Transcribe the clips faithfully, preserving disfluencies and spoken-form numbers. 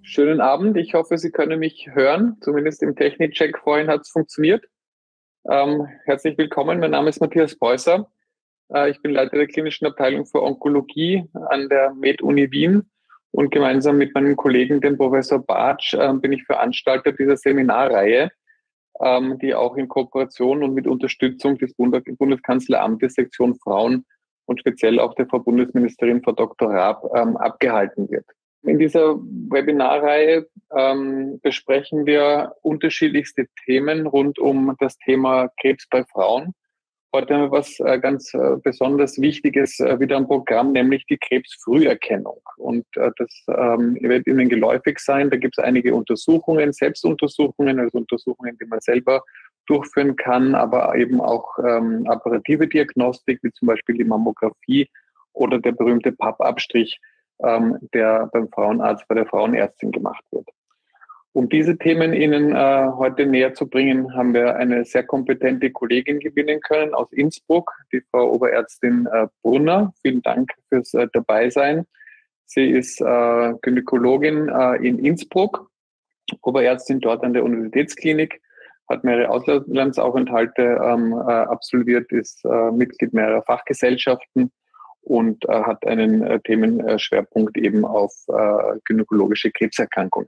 Schönen Abend. Ich hoffe, Sie können mich hören. Zumindest im Technikcheck vorhin hat es funktioniert. Ähm, herzlich willkommen. Mein Name ist Matthias Preußer. Äh, ich bin Leiter der klinischen Abteilung für Onkologie an der Med-Uni Wien und gemeinsam mit meinem Kollegen, dem Professor Bartsch, äh, bin ich Veranstalter dieser Seminarreihe, ähm, die auch in Kooperation und mit Unterstützung des Bund- Bundeskanzleramtes Sektion Frauen und speziell auch der Frau Bundesministerin, Frau Doktor Raab, ähm, abgehalten wird. In dieser Webinarreihe ähm, besprechen wir unterschiedlichste Themen rund um das Thema Krebs bei Frauen. Heute haben wir was äh, ganz äh, besonders Wichtiges äh, wieder am Programm, nämlich die Krebsfrüherkennung. Und äh, das ähm, wird Ihnen geläufig sein. Da gibt es einige Untersuchungen, Selbstuntersuchungen, also Untersuchungen, die man selber durchführen kann, aber eben auch ähm, apparative Diagnostik, wie zum Beispiel die Mammographie oder der berühmte P A P-Abstrich, ähm, der beim Frauenarzt, bei der Frauenärztin gemacht wird. Um diese Themen Ihnen äh, heute näher zu bringen, haben wir eine sehr kompetente Kollegin gewinnen können aus Innsbruck, die Frau Oberärztin äh, Brunner. Vielen Dank fürs äh, Dabeisein. Sie ist äh, Gynäkologin äh, in Innsbruck, Oberärztin dort an der Universitätsklinik, hat mehrere Auslandsaufenthalte ähm, äh, absolviert, ist äh, Mitglied mehrerer Fachgesellschaften und äh, hat einen äh, Themenschwerpunkt eben auf äh, gynäkologische Krebserkrankungen.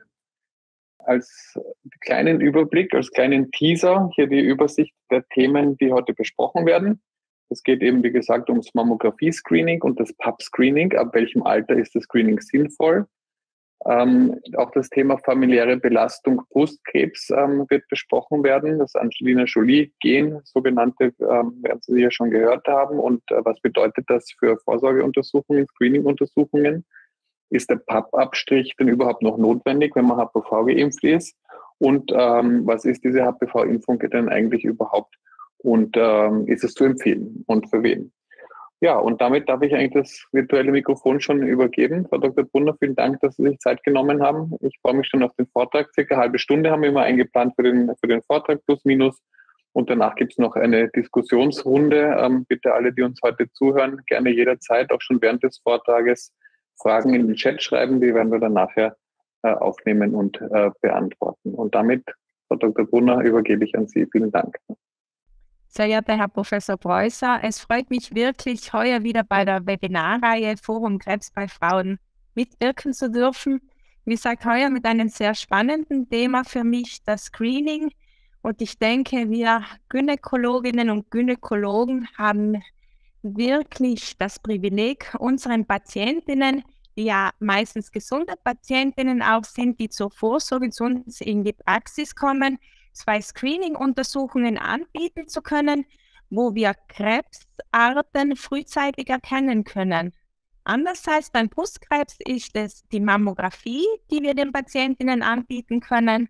Als kleinen Überblick, als kleinen Teaser hier die Übersicht der Themen, die heute besprochen werden. Es geht eben, wie gesagt, ums Mammographie-Screening und das P A P-Screening. Ab welchem Alter ist das Screening sinnvoll? Ähm, auch das Thema familiäre Belastung Brustkrebs ähm, wird besprochen werden. Das Angelina Jolie-Gen, sogenannte, ähm, werden Sie ja schon gehört haben. Und äh, was bedeutet das für Vorsorgeuntersuchungen, Screening-Untersuchungen? Ist der P A P-Abstrich denn überhaupt noch notwendig, wenn man H P V geimpft ist? Und ähm, was ist diese H P V-Impfung denn eigentlich überhaupt? Und ähm, ist es zu empfehlen? Und für wen? Ja, und damit darf ich eigentlich das virtuelle Mikrofon schon übergeben. Frau Doktor Brunner, vielen Dank, dass Sie sich Zeit genommen haben. Ich freue mich schon auf den Vortrag. Circa eine halbe Stunde haben wir immer eingeplant für den, für den Vortrag, plus minus. Und danach gibt es noch eine Diskussionsrunde. Ähm, bitte alle, die uns heute zuhören, gerne jederzeit, auch schon während des Vortrages, Fragen in den Chat schreiben. Die werden wir dann nachher äh, aufnehmen und äh, beantworten. Und damit, Frau Doktor Brunner, übergebe ich an Sie. Vielen Dank. Sehr geehrter Herr Professor Preußer, es freut mich wirklich, heuer wieder bei der Webinarreihe Forum Krebs bei Frauen mitwirken zu dürfen. Wie gesagt, heuer mit einem sehr spannenden Thema für mich, das Screening. Und ich denke, wir Gynäkologinnen und Gynäkologen haben wirklich das Privileg, unseren Patientinnen, die ja meistens gesunde Patientinnen auch sind, die zur Vorsorge zu uns in die Praxis kommen, zwei Screening-Untersuchungen anbieten zu können, wo wir Krebsarten frühzeitig erkennen können. Andererseits beim Brustkrebs ist es die Mammographie, die wir den Patientinnen anbieten können.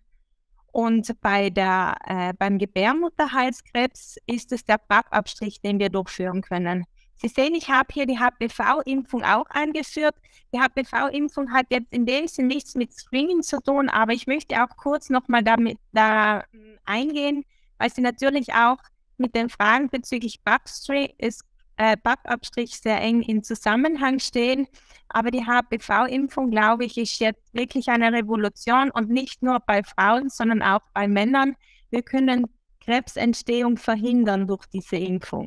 Und bei der, äh, beim Gebärmutterhalskrebs ist es der P A P-Abstrich, den wir durchführen können. Sie sehen, ich habe hier die H P V-Impfung auch eingeführt. Die H P V-Impfung hat jetzt in dem Sinne nichts mit Screening zu tun, aber ich möchte auch kurz nochmal damit da eingehen, weil sie natürlich auch mit den Fragen bezüglich P A P-Abstrich ist Äh, P A P-Abstrich sehr eng in Zusammenhang stehen. Aber die H P V-Impfung, glaube ich, ist jetzt wirklich eine Revolution und nicht nur bei Frauen, sondern auch bei Männern. Wir können Krebsentstehung verhindern durch diese Impfung.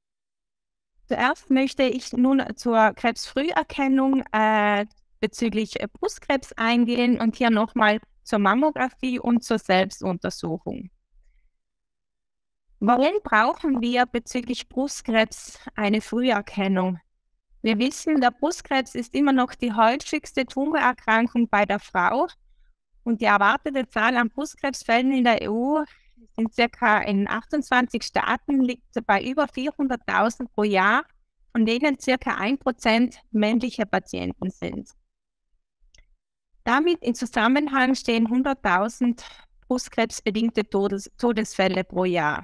Zuerst möchte ich nun zur Krebsfrüherkennung äh, bezüglich äh, Brustkrebs eingehen und hier nochmal zur Mammographie und zur Selbstuntersuchung. Warum brauchen wir bezüglich Brustkrebs eine Früherkennung? Wir wissen, der Brustkrebs ist immer noch die häufigste Tumorerkrankung bei der Frau und die erwartete Zahl an Brustkrebsfällen in der E U in circa in achtundzwanzig Staaten liegt bei über vierhunderttausend pro Jahr, von denen circa ein Prozent männliche Patienten sind. Damit in Zusammenhang stehen hunderttausend brustkrebsbedingte Todes Todesfälle pro Jahr.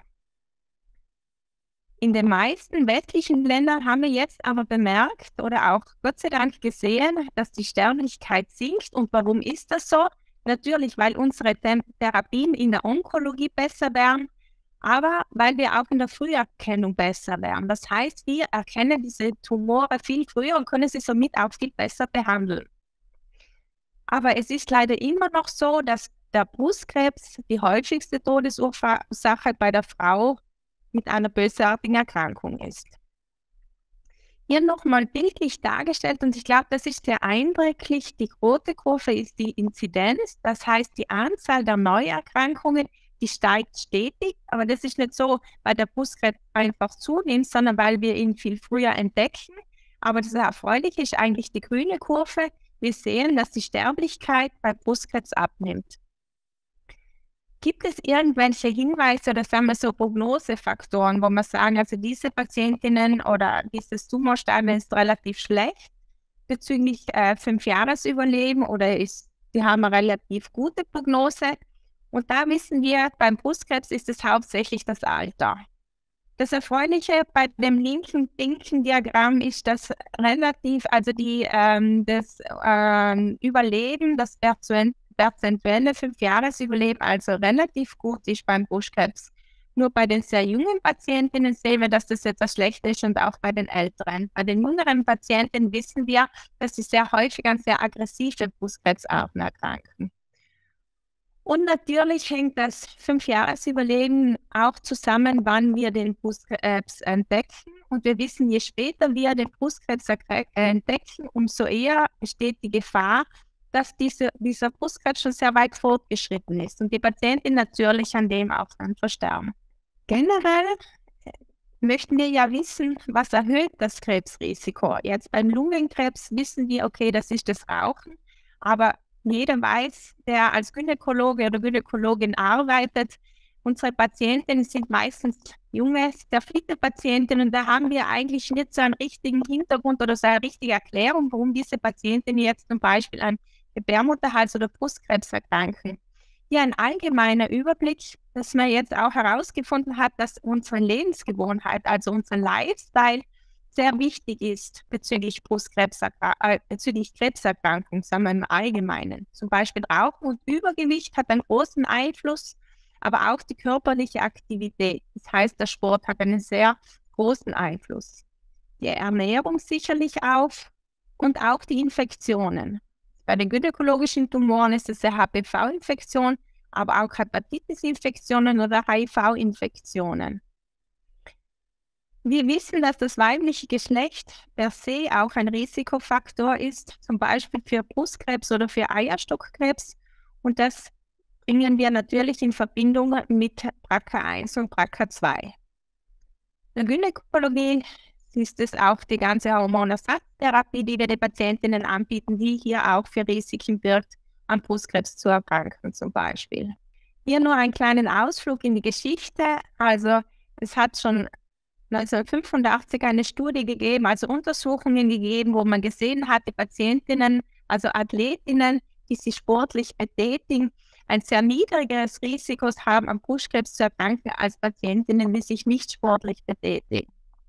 In den meisten westlichen Ländern haben wir jetzt aber bemerkt oder auch Gott sei Dank gesehen, dass die Sterblichkeit sinkt. Und warum ist das so? Natürlich, weil unsere Therapien in der Onkologie besser werden, aber weil wir auch in der Früherkennung besser werden. Das heißt, wir erkennen diese Tumore viel früher und können sie somit auch viel besser behandeln. Aber es ist leider immer noch so, dass der Brustkrebs die häufigste Todesursache bei der Frau mit einer bösartigen Erkrankung ist. Hier nochmal bildlich dargestellt, und ich glaube, das ist sehr eindrücklich. Die rote Kurve ist die Inzidenz, das heißt die Anzahl der Neuerkrankungen, die steigt stetig, aber das ist nicht so, weil der Brustkrebs einfach zunimmt, sondern weil wir ihn viel früher entdecken. Aber das Erfreuliche ist eigentlich die grüne Kurve. Wir sehen, dass die Sterblichkeit bei Brustkrebs abnimmt. Gibt es irgendwelche Hinweise oder sagen wir so Prognosefaktoren, wo man sagen, also diese Patientinnen oder dieses Tumorstadium ist relativ schlecht bezüglich äh, fünf Jahresüberleben oder ist, die haben eine relativ gute Prognose? Und da wissen wir, beim Brustkrebs ist es hauptsächlich das Alter. Das Erfreuliche bei dem linken, linken Diagramm ist, dass relativ, also die, ähm, das ähm, Überleben, das prozentuelle Fünf-Jahres-Überleben also relativ gut ist beim Brustkrebs. Nur bei den sehr jungen Patientinnen sehen wir, dass das etwas schlechter ist und auch bei den älteren. Bei den jüngeren Patientinnen wissen wir, dass sie sehr häufig an sehr aggressive Brustkrebsarten erkranken. Und natürlich hängt das Fünf-Jahres-Überleben auch zusammen, wann wir den Brustkrebs entdecken. Und wir wissen, je später wir den Brustkrebs entdecken, umso eher besteht die Gefahr, dass diese, dieser Brustkrebs schon sehr weit fortgeschritten ist und die Patientin natürlich an dem auch dann versterben. Generell möchten wir ja wissen, was erhöht das Krebsrisiko. Jetzt beim Lungenkrebs wissen wir, okay, das ist das Rauchen, aber jeder weiß, der als Gynäkologe oder Gynäkologin arbeitet, unsere Patientinnen sind meistens junge, sehr fitte Patientinnen, und da haben wir eigentlich nicht so einen richtigen Hintergrund oder so eine richtige Erklärung, warum diese Patientinnen jetzt zum Beispiel an Gebärmutterhals- oder Brustkrebs erkranken. Hier ein allgemeiner Überblick, dass man jetzt auch herausgefunden hat, dass unsere Lebensgewohnheit, also unser Lifestyle, sehr wichtig ist bezüglich Brustkrebserkrankung, äh, bezüglich Krebserkrankungen, sagen wir im Allgemeinen. Zum Beispiel Rauchen und Übergewicht hat einen großen Einfluss, aber auch die körperliche Aktivität. Das heißt, der Sport hat einen sehr großen Einfluss. Die Ernährung sicherlich auch und auch die Infektionen. Bei den gynäkologischen Tumoren ist es eine H P V-Infektion, aber auch Hepatitis-Infektionen oder H I V-Infektionen. Wir wissen, dass das weibliche Geschlecht per se auch ein Risikofaktor ist, zum Beispiel für Brustkrebs oder für Eierstockkrebs. Und das bringen wir natürlich in Verbindung mit B R C A eins und B R C A zwei. In der Gynäkologie ist es auch die ganze Hormonersatztherapie, die wir den Patientinnen anbieten, die hier auch für Risiken birgt, an Brustkrebs zu erkranken zum Beispiel. Hier nur einen kleinen Ausflug in die Geschichte. Also es hat schon neunzehnhundertfünfundachtzig eine Studie gegeben, also Untersuchungen gegeben, wo man gesehen hat, die Patientinnen, also Athletinnen, die sich sportlich betätigen, ein sehr niedrigeres Risiko haben, an Brustkrebs zu erkranken, als Patientinnen, die sich nicht sportlich betätigen.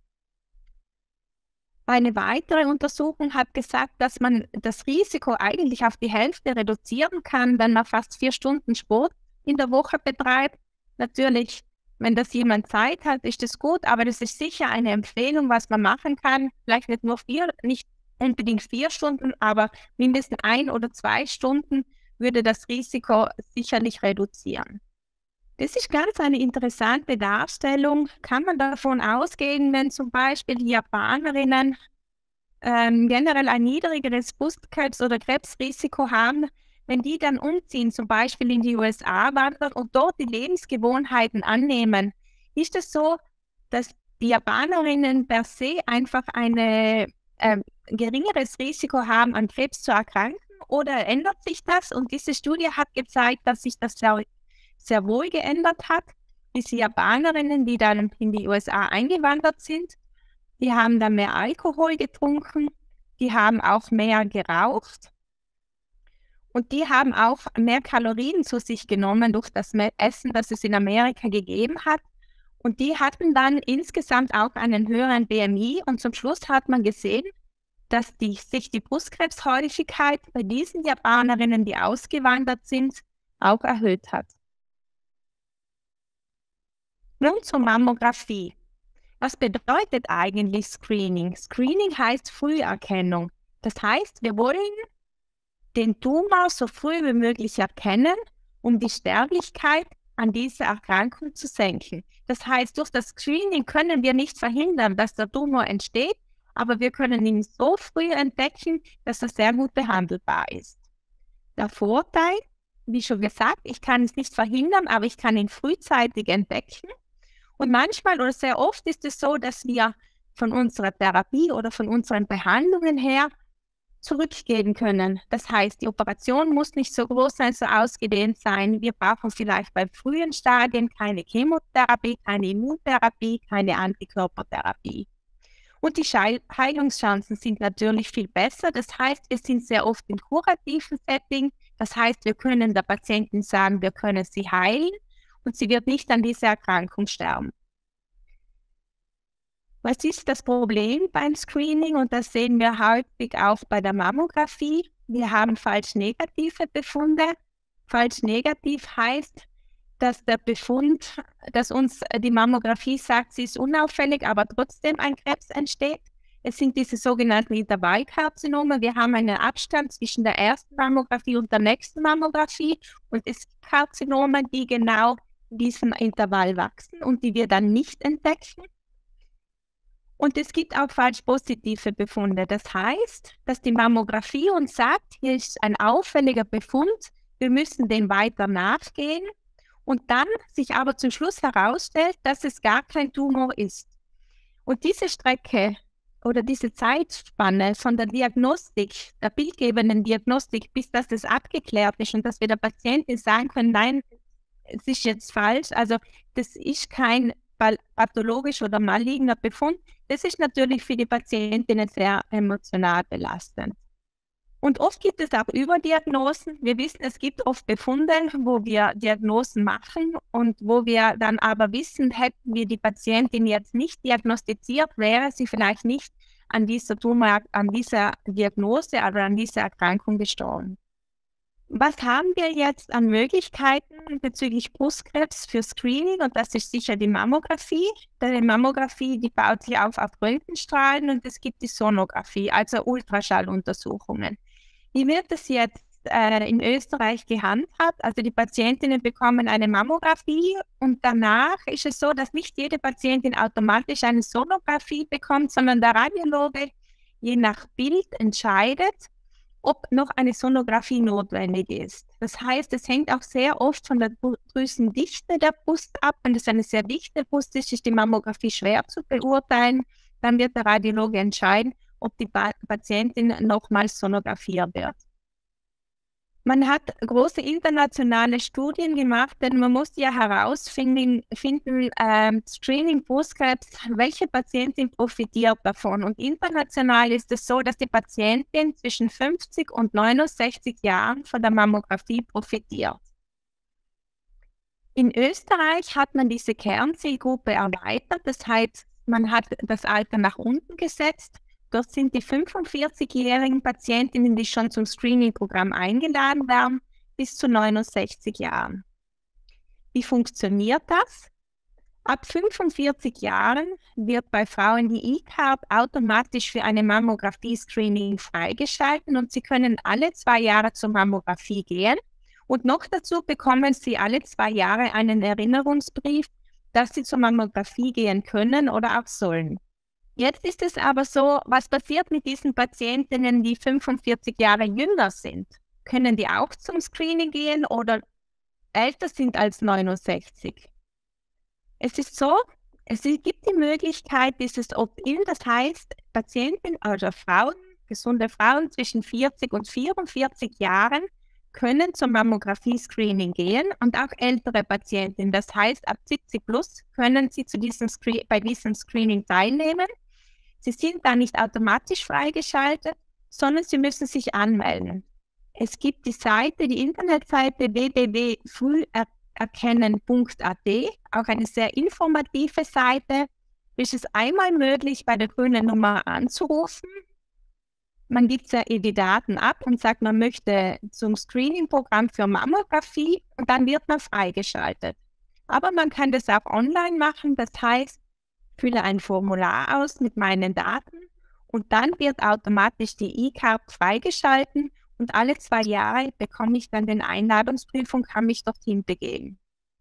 Eine weitere Untersuchung hat gesagt, dass man das Risiko eigentlich auf die Hälfte reduzieren kann, wenn man fast vier Stunden Sport in der Woche betreibt. Natürlich, wenn das jemand Zeit hat, ist das gut, aber das ist sicher eine Empfehlung, was man machen kann. Vielleicht nicht nur vier, nicht unbedingt vier Stunden, aber mindestens ein oder zwei Stunden würde das Risiko sicherlich reduzieren. Das ist ganz eine interessante Darstellung. Kann man davon ausgehen, wenn zum Beispiel die Japanerinnen ähm, generell ein niedrigeres Brustkrebs- oder Krebsrisiko haben, wenn die dann umziehen, zum Beispiel in die U S A wandern und dort die Lebensgewohnheiten annehmen, ist es so, dass die Japanerinnen per se einfach ein äh, geringeres Risiko haben, an Krebs zu erkranken, oder ändert sich das? Und diese Studie hat gezeigt, dass sich das sehr, sehr wohl geändert hat. Diese Japanerinnen, die dann in die U S A eingewandert sind, die haben dann mehr Alkohol getrunken, die haben auch mehr geraucht. Und die haben auch mehr Kalorien zu sich genommen durch das Essen, das es in Amerika gegeben hat. Und die hatten dann insgesamt auch einen höheren B M I. Und zum Schluss hat man gesehen, dass die, sich die Brustkrebshäufigkeit bei diesen Japanerinnen, die ausgewandert sind, auch erhöht hat. Nun zur Mammographie. Was bedeutet eigentlich Screening? Screening heißt Früherkennung. Das heißt, wir wollen den Tumor so früh wie möglich erkennen, um die Sterblichkeit an dieser Erkrankung zu senken. Das heißt, durch das Screening können wir nicht verhindern, dass der Tumor entsteht, aber wir können ihn so früh entdecken, dass er sehr gut behandelbar ist. Der Vorteil, wie schon gesagt, ich kann es nicht verhindern, aber ich kann ihn frühzeitig entdecken. Und manchmal oder sehr oft ist es so, dass wir von unserer Therapie oder von unseren Behandlungen her zurückgehen können. Das heißt, die Operation muss nicht so groß sein, so ausgedehnt sein. Wir brauchen vielleicht bei frühen Stadien keine Chemotherapie, keine Immuntherapie, keine Antikörpertherapie. Und die Heilungschancen sind natürlich viel besser. Das heißt, wir sind sehr oft im kurativen Setting. Das heißt, wir können der Patientin sagen, wir können sie heilen und sie wird nicht an dieser Erkrankung sterben. Was ist das Problem beim Screening? Und das sehen wir häufig auch bei der Mammographie. Wir haben falsch negative Befunde. Falsch negativ heißt, dass der Befund, dass uns die Mammographie sagt, sie ist unauffällig, aber trotzdem ein Krebs entsteht. Es sind diese sogenannten Intervallkarzinome. Wir haben einen Abstand zwischen der ersten Mammographie und der nächsten Mammographie. Und es gibt Karzinome, die genau in diesem Intervall wachsen und die wir dann nicht entdecken. Und es gibt auch falsch positive Befunde. Das heißt, dass die Mammographie uns sagt, hier ist ein auffälliger Befund, wir müssen dem weiter nachgehen und dann sich aber zum Schluss herausstellt, dass es gar kein Tumor ist. Und diese Strecke oder diese Zeitspanne von der Diagnostik, der bildgebenden Diagnostik, bis dass das abgeklärt ist und dass wir der Patientin sagen können, nein, es ist jetzt falsch, also das ist kein pathologisch oder maligner Befund, das ist natürlich für die Patientinnen sehr emotional belastend. Und oft gibt es auch Überdiagnosen. Wir wissen, es gibt oft Befunde, wo wir Diagnosen machen und wo wir dann aber wissen, hätten wir die Patientin jetzt nicht diagnostiziert, wäre sie vielleicht nicht an dieser Tumor, an dieser Diagnose oder an dieser Erkrankung gestorben. Was haben wir jetzt an Möglichkeiten bezüglich Brustkrebs für Screening? Und das ist sicher die Mammographie. Die Mammographie, die baut sich auf auf Röntgenstrahlen und es gibt die Sonographie, also Ultraschalluntersuchungen. Wie wird das jetzt äh, in Österreich gehandhabt? Also die Patientinnen bekommen eine Mammographie und danach ist es so, dass nicht jede Patientin automatisch eine Sonographie bekommt, sondern der Radiologe je nach Bild entscheidet, ob noch eine Sonographie notwendig ist. Das heißt, es hängt auch sehr oft von der Drüsendichte der Brust ab. Wenn es eine sehr dichte Brust ist, ist die Mammographie schwer zu beurteilen. Dann wird der Radiologe entscheiden, ob die Patientin nochmals sonografiert wird. Man hat große internationale Studien gemacht, denn man muss ja herausfinden, finden, ähm, Screening Brustkrebs, welche Patientin profitiert davon. Und international ist es so, dass die Patientin zwischen fünfzig und neunundsechzig Jahren von der Mammographie profitiert. In Österreich hat man diese Kernzielgruppe erweitert, das heißt, man hat das Alter nach unten gesetzt. Dort sind die fünfundvierzigjährigen Patientinnen, die schon zum Screening-Programm eingeladen werden, bis zu neunundsechzig Jahren. Wie funktioniert das? Ab fünfundvierzig Jahren wird bei Frauen die I C A R B automatisch für eine Mammographie-Screening freigeschalten und sie können alle zwei Jahre zur Mammographie gehen. Und noch dazu bekommen sie alle zwei Jahre einen Erinnerungsbrief, dass sie zur Mammographie gehen können oder auch sollen. Jetzt ist es aber so, was passiert mit diesen Patientinnen, die fünfundvierzig Jahre jünger sind? Können die auch zum Screening gehen oder älter sind als neunundsechzig? Es ist so, es gibt die Möglichkeit dieses Opt-in, das heißt, Patienten oder Frauen, gesunde Frauen zwischen vierzig und vierundvierzig Jahren können zum Mammographie-Screening gehen und auch ältere Patientinnen, das heißt, ab siebzig plus können sie zu diesem bei diesem Screening teilnehmen. Sie sind da nicht automatisch freigeschaltet, sondern sie müssen sich anmelden. Es gibt die Seite, die Internetseite w w w punkt früherkennen punkt a t, auch eine sehr informative Seite. Es ist einmal möglich, bei der grünen Nummer anzurufen. Man gibt ja die Daten ab und sagt, man möchte zum Screening-Programm für Mammographie und dann wird man freigeschaltet. Aber man kann das auch online machen, das heißt, fülle ein Formular aus mit meinen Daten und dann wird automatisch die I C A R B freigeschalten und alle zwei Jahre bekomme ich dann den Einladungsbrief und kann mich dorthin begeben.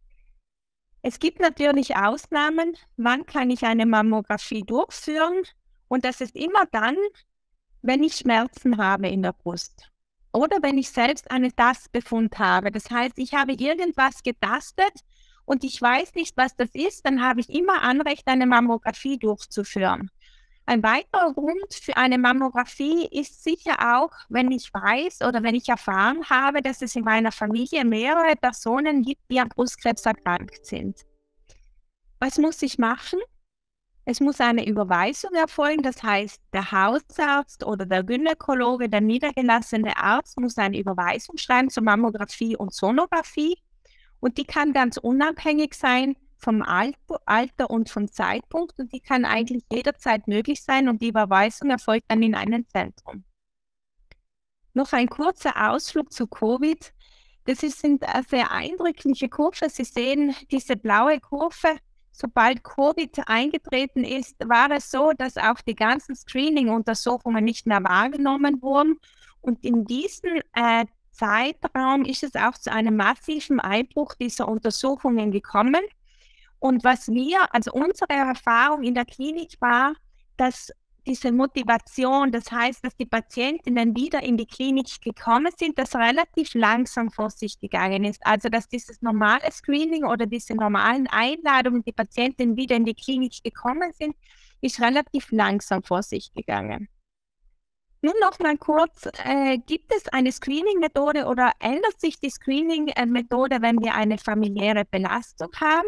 Es gibt natürlich Ausnahmen, wann kann ich eine Mammographie durchführen, und das ist immer dann, wenn ich Schmerzen habe in der Brust oder wenn ich selbst einen Tastbefund habe. Das heißt, ich habe irgendwas getastet und ich weiß nicht, was das ist, dann habe ich immer Anrecht, eine Mammographie durchzuführen. Ein weiterer Grund für eine Mammographie ist sicher auch, wenn ich weiß oder wenn ich erfahren habe, dass es in meiner Familie mehrere Personen gibt, die an Brustkrebs erkrankt sind. Was muss ich machen? Es muss eine Überweisung erfolgen, das heißt, der Hausarzt oder der Gynäkologe, der niedergelassene Arzt, muss eine Überweisung schreiben zur Mammographie und Sonographie, und die kann ganz unabhängig sein vom Alter und vom Zeitpunkt, und die kann eigentlich jederzeit möglich sein, und die Überweisung erfolgt dann in einem Zentrum. Noch ein kurzer Ausflug zu Covid. Das sind sehr eindrückliche Kurven. Sie sehen diese blaue Kurve. Sobald Covid eingetreten ist, war es so, dass auch die ganzen Screening-Untersuchungen nicht mehr wahrgenommen wurden. Und in diesem äh, Zeitraum ist es auch zu einem massiven Einbruch dieser Untersuchungen gekommen. Und was wir, also unsere Erfahrung in der Klinik war, dass diese Motivation, das heißt, dass die Patientinnen wieder in die Klinik gekommen sind, dass relativ langsam vor sich gegangen ist. Also, dass dieses normale Screening oder diese normalen Einladungen, die Patientinnen wieder in die Klinik gekommen sind, ist relativ langsam vor sich gegangen. Nun noch mal kurz, äh, gibt es eine Screening-Methode oder ändert sich die Screening-Methode, wenn wir eine familiäre Belastung haben?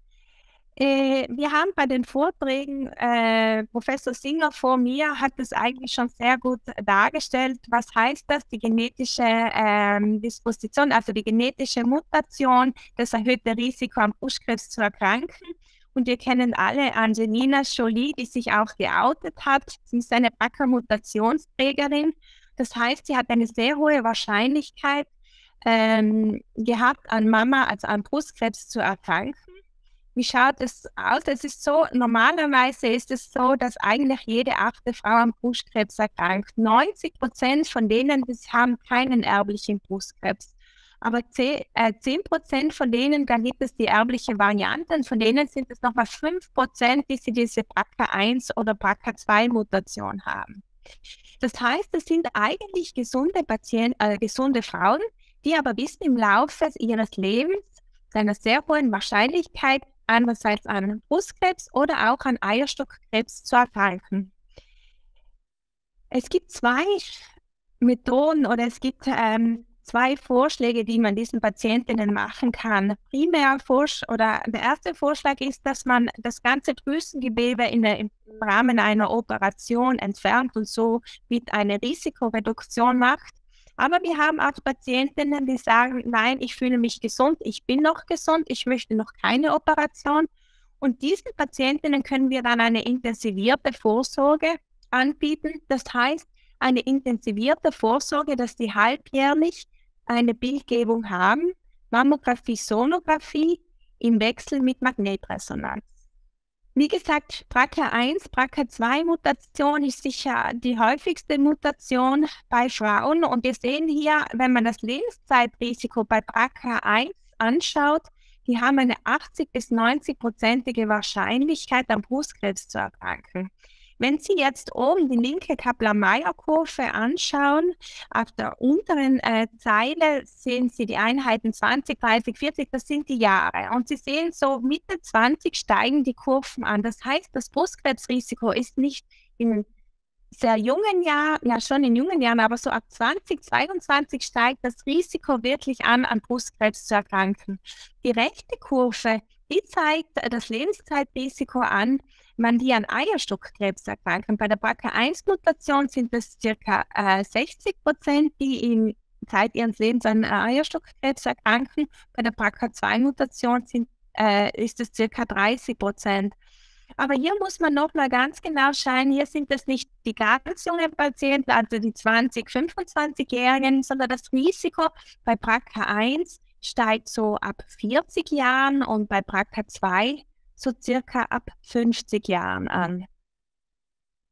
Äh, wir haben bei den Vorträgen, äh, Professor Singer vor mir hat es eigentlich schon sehr gut dargestellt. Was heißt das? Die genetische ähm, Disposition, also die genetische Mutation, das erhöhte Risiko am Brustkrebs zu erkranken. Und wir kennen alle Angelina Jolie, die sich auch geoutet hat. Sie ist eine B R C A-Mutationsträgerin. Das heißt, sie hat eine sehr hohe Wahrscheinlichkeit ähm, gehabt, an Mama, also an Brustkrebs zu erkranken. Wie schaut es aus? Es ist so, normalerweise ist es so, dass eigentlich jede achte Frau an Brustkrebs erkrankt. neunzig Prozent von denen haben keinen erblichen Brustkrebs. Aber zehn Prozent von denen, da gibt es die erbliche Varianten, von denen sind es nochmal fünf Prozent, die sie diese B R C A eins oder B R C A zwei Mutation haben. Das heißt, es sind eigentlich gesunde Patienten, äh, gesunde Frauen, die aber wissen, im Laufe ihres Lebens zu einer sehr hohen Wahrscheinlichkeit einerseits an Brustkrebs oder auch an Eierstockkrebs zu erkranken. Es gibt zwei Methoden oder es gibt ähm, zwei Vorschläge, die man diesen Patientinnen machen kann. Primär oder der erste Vorschlag ist, dass man das ganze Drüsengewebe in der, im Rahmen einer Operation entfernt und so mit einer Risikoreduktion macht. Aber wir haben auch Patientinnen, die sagen, nein, ich fühle mich gesund, ich bin noch gesund, ich möchte noch keine Operation. Und diesen Patientinnen können wir dann eine intensivierte Vorsorge anbieten. Das heißt, eine intensivierte Vorsorge, dass die halbjährlich eine Bildgebung haben, Mammographie, Sonographie im Wechsel mit Magnetresonanz. Wie gesagt, B R C A eins, B R C A zwei Mutation ist sicher die häufigste Mutation bei Frauen. Und wir sehen hier, wenn man das Lebenszeitrisiko bei B R C A eins anschaut, die haben eine achtzig bis neunzig-prozentige Wahrscheinlichkeit, an Brustkrebs zu erkranken. Wenn Sie jetzt oben die linke Kaplan-Meier-Kurve anschauen, auf der unteren äh, Zeile sehen Sie die Einheiten zwanzig, dreißig, vierzig, das sind die Jahre. Und Sie sehen, so Mitte zwanzig steigen die Kurven an. Das heißt, das Brustkrebsrisiko ist nicht in sehr jungen Jahren, ja schon in jungen Jahren, aber so ab zwanzig, zweiundzwanzig steigt das Risiko wirklich an, an Brustkrebs zu erkranken. Die rechte Kurve, die zeigt das Lebenszeitrisiko an, wenn die an Eierstockkrebs erkranken. Bei der B R C A eins Mutation sind es ca. Äh, sechzig Prozent, die in Zeit ihres Lebens an Eierstockkrebs erkranken. Bei der B R C A zwei Mutation sind, äh, ist es ca. dreißig Prozent. Aber hier muss man noch mal ganz genau schauen, hier sind es nicht die ganz jungen Patienten, also die zwanzig-, fünfundzwanzigjährigen, sondern das Risiko bei B R C A eins steigt so ab vierzig Jahren und bei B R C A zwei so circa ab fünfzig Jahren an.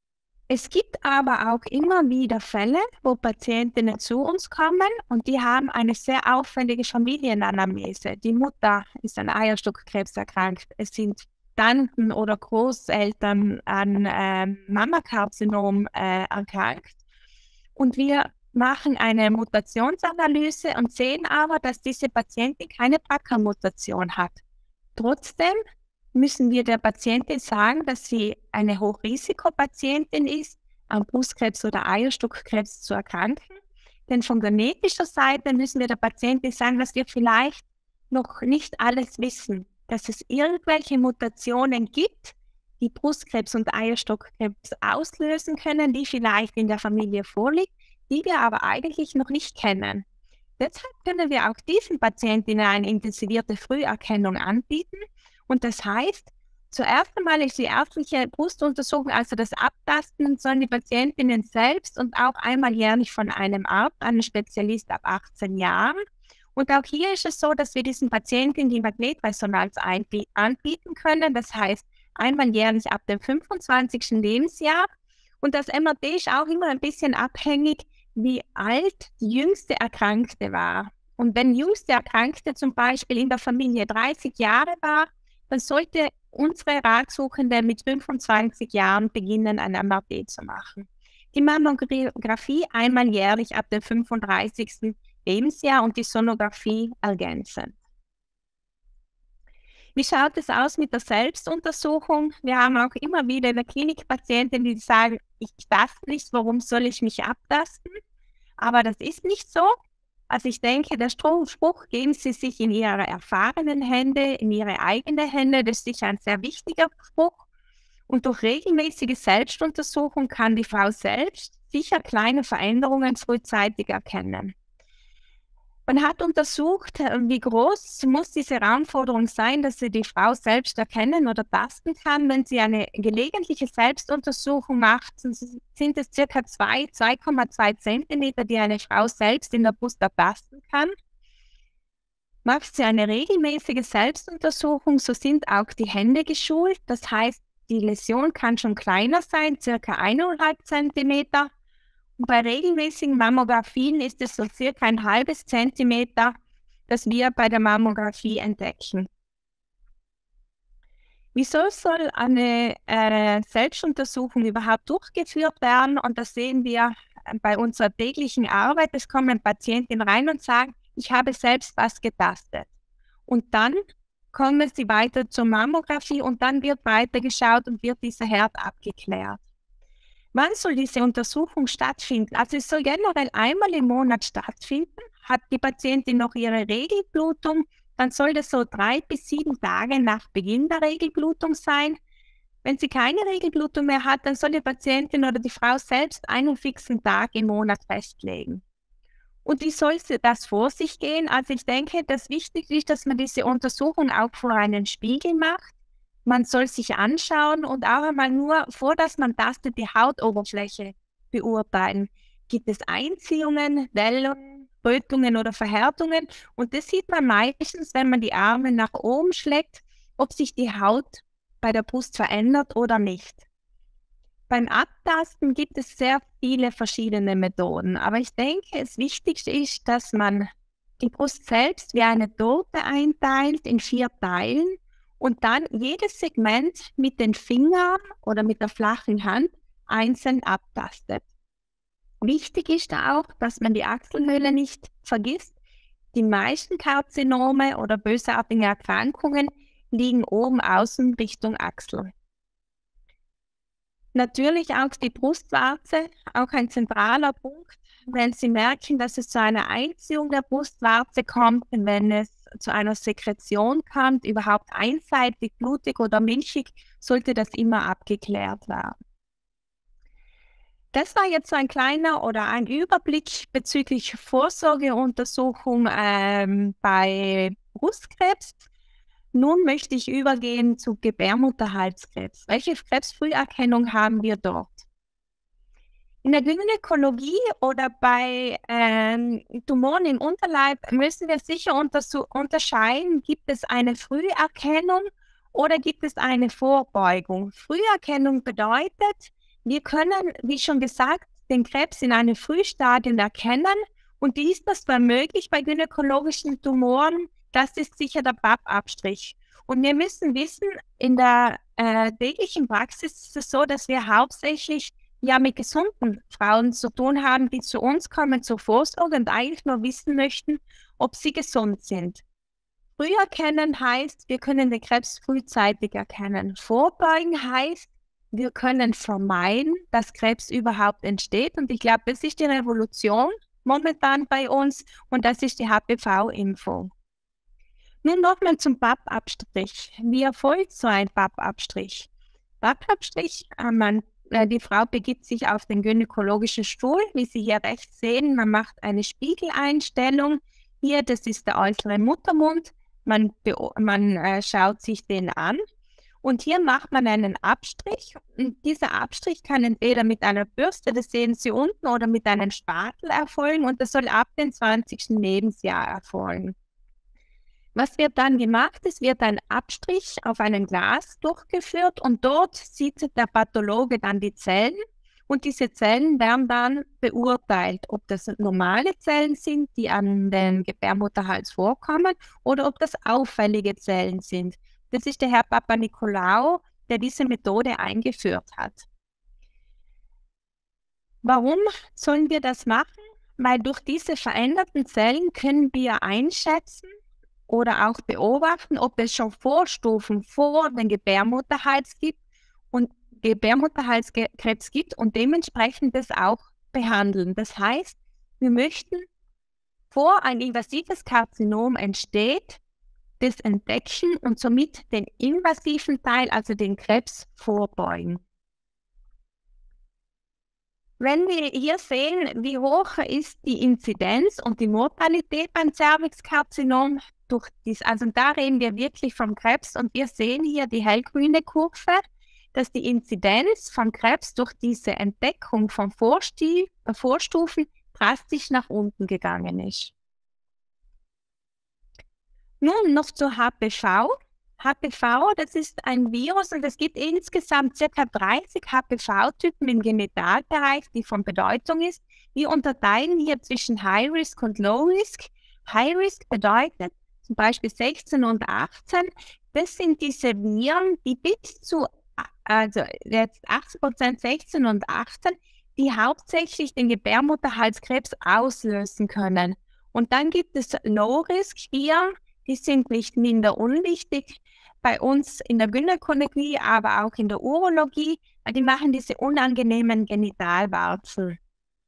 Es gibt aber auch immer wieder Fälle, wo Patientinnen zu uns kommen und die haben eine sehr auffällige Familienanamnese. Die Mutter ist an Eierstockkrebs erkrankt. Es sind Tanten oder Großeltern an äh, Mammakarzinom äh, erkrankt. Und wir machen eine Mutationsanalyse und sehen aber, dass diese Patientin keine B R C A-Mutation hat. Trotzdem müssen wir der Patientin sagen, dass sie eine Hochrisikopatientin ist, an Brustkrebs oder Eierstockkrebs zu erkranken. Denn von genetischer Seite müssen wir der Patientin sagen, dass wir vielleicht noch nicht alles wissen, dass es irgendwelche Mutationen gibt, die Brustkrebs und Eierstockkrebs auslösen können, die vielleicht in der Familie vorliegt, die wir aber eigentlich noch nicht kennen. Deshalb können wir auch diesen Patientinnen eine intensivierte Früherkennung anbieten. Und das heißt, zuerst einmal ist die ärztliche Brustuntersuchung, also das Abtasten, sollen die Patientinnen selbst und auch einmal jährlich von einem Arzt, einem Spezialist ab achtzehn Jahren. Und auch hier ist es so, dass wir diesen Patientinnen die Magnetresonanz anbieten können. Das heißt, einmal jährlich ab dem fünfundzwanzigsten Lebensjahr. Und das M R T ist auch immer ein bisschen abhängig, wie alt die jüngste Erkrankte war. Und wenn die jüngste Erkrankte zum Beispiel in der Familie dreißig Jahre war, dann sollte unsere Ratsuchende mit fünfundzwanzig Jahren beginnen, ein M R T zu machen. Die Mammographie einmal jährlich ab dem fünfunddreißigsten Lebensjahr und die Sonographie ergänzend. Wie schaut es aus mit der Selbstuntersuchung? Wir haben auch immer wieder in der Klinik Patienten, die sagen, ich weiß nicht, warum soll ich mich abtasten? Aber das ist nicht so. Also ich denke, der Spruch, geben Sie sich in Ihre erfahrenen Hände, in Ihre eigenen Hände, das ist sicher ein sehr wichtiger Spruch. Und durch regelmäßige Selbstuntersuchung kann die Frau selbst sicher kleine Veränderungen frühzeitig erkennen. Man hat untersucht, wie groß muss diese Raumforderung sein, dass sie die Frau selbst erkennen oder tasten kann. Wenn sie eine gelegentliche Selbstuntersuchung macht, sind es circa zwei, zwei Komma zwei Zentimeter, die eine Frau selbst in der Brust ertasten kann. Macht sie eine regelmäßige Selbstuntersuchung, so sind auch die Hände geschult. Das heißt, die Läsion kann schon kleiner sein, circa eineinhalb Zentimeter. Und bei regelmäßigen Mammographien ist es so circa ein halbes Zentimeter, das wir bei der Mammographie entdecken. Wieso soll eine äh, Selbstuntersuchung überhaupt durchgeführt werden? Und das sehen wir bei unserer täglichen Arbeit. Es kommen Patientinnen rein und sagen, ich habe selbst was getastet. Und dann kommen sie weiter zur Mammographie und dann wird weiter geschaut und wird dieser Herd abgeklärt. Wann soll diese Untersuchung stattfinden? Also es soll generell einmal im Monat stattfinden. Hat die Patientin noch ihre Regelblutung, dann soll das so drei bis sieben Tage nach Beginn der Regelblutung sein. Wenn sie keine Regelblutung mehr hat, dann soll die Patientin oder die Frau selbst einen fixen Tag im Monat festlegen. Und wie soll sie das vor sich gehen? Also ich denke, das Wichtigste ist, dass man diese Untersuchung auch vor einem Spiegel macht. Man soll sich anschauen und auch einmal nur, vor dass man tastet, die Hautoberfläche beurteilen. Gibt es Einziehungen, Wellungen, Rötungen oder Verhärtungen? Und das sieht man meistens, wenn man die Arme nach oben schlägt, ob sich die Haut bei der Brust verändert oder nicht. Beim Abtasten gibt es sehr viele verschiedene Methoden, aber ich denke, das Wichtigste ist, dass man die Brust selbst wie eine Torte einteilt in vier Teilen und dann jedes Segment mit den Fingern oder mit der flachen Hand einzeln abtastet. Wichtig ist auch, dass man die Achselhöhle nicht vergisst. Die meisten Karzinome oder bösartige Erkrankungen liegen oben außen Richtung Achsel. Natürlich auch die Brustwarze, auch ein zentraler Punkt. Wenn Sie merken, dass es zu einer Einziehung der Brustwarze kommt, wenn es zu einer Sekretion kommt, überhaupt einseitig, blutig oder milchig, sollte das immer abgeklärt werden. Das war jetzt so ein kleiner oder ein Überblick bezüglich Vorsorgeuntersuchung ähm, bei Brustkrebs. Nun möchte ich übergehen zu Gebärmutterhalskrebs. Welche Krebsfrüherkennung haben wir dort? In der Gynäkologie oder bei ähm, Tumoren im Unterleib müssen wir sicher unterscheiden, gibt es eine Früherkennung oder gibt es eine Vorbeugung. Früherkennung bedeutet, Wir können, wie schon gesagt, den Krebs in einem Frühstadium erkennen und ist das dann möglich bei gynäkologischen Tumoren? Das ist sicher der B A P-Abstrich. Und wir müssen wissen, in der äh, täglichen Praxis ist es so, dass wir hauptsächlich ja mit gesunden Frauen zu tun haben, die zu uns kommen zur Vorsorge und eigentlich nur wissen möchten, ob sie gesund sind. Früh erkennen heißt, wir können den Krebs frühzeitig erkennen. Vorbeugen heißt, wir können vermeiden, dass Krebs überhaupt entsteht. Und ich glaube, das ist die Revolution momentan bei uns und das ist die H P V-Impfung. Nun nochmal zum B A P-Abstrich. Wie erfolgt so ein B A P-Abstrich? B A P-Abstrich, äh, man, äh, die Frau begibt sich auf den gynäkologischen Stuhl, wie Sie hier rechts sehen. Man macht eine Spiegeleinstellung. Hier, das ist der äußere Muttermund. Man, man äh, schaut sich den an. Und hier macht man einen Abstrich. Und dieser Abstrich kann entweder mit einer Bürste, das sehen Sie unten, oder mit einem Spatel erfolgen. Und das soll ab dem zwanzigsten Lebensjahr erfolgen. Was wird dann gemacht? Es wird ein Abstrich auf einem Glas durchgeführt und dort sieht der Pathologe dann die Zellen und diese Zellen werden dann beurteilt, ob das normale Zellen sind, die an den Gebärmutterhals vorkommen oder ob das auffällige Zellen sind. Das ist der Herr Papanikolaou, der diese Methode eingeführt hat. Warum sollen wir das machen? Weil durch diese veränderten Zellen können wir einschätzen, oder auch beobachten, ob es schon Vorstufen vor dem Gebärmutterhals gibt und Gebärmutterhalskrebs gibt und dementsprechend das auch behandeln. Das heißt, wir möchten, vor ein invasives Karzinom entsteht, das entdecken und somit den invasiven Teil, also den Krebs, vorbeugen. Wenn wir hier sehen, wie hoch ist die Inzidenz und die Mortalität beim Zervixkarzinom, durch dies, also da reden wir wirklich vom Krebs und wir sehen hier die hellgrüne Kurve, dass die Inzidenz von Krebs durch diese Entdeckung von Vorsti äh, Vorstufen drastisch nach unten gegangen ist. Nun noch zur H P V. H P V, das ist ein Virus und es gibt insgesamt ca. dreißig H P V-Typen im Genitalbereich, die von Bedeutung ist. Wir unterteilen hier zwischen High Risk und Low Risk. High Risk bedeutet zum Beispiel sechzehn und achtzehn. Das sind diese Viren, die bis zu, also jetzt achtzig Prozent sechzehn und achtzehn, die hauptsächlich den Gebärmutterhalskrebs auslösen können. Und dann gibt es Low Risk Viren, die sind nicht minder unwichtig bei uns in der Gynäkologie, aber auch in der Urologie. Die machen diese unangenehmen Genitalwarzen.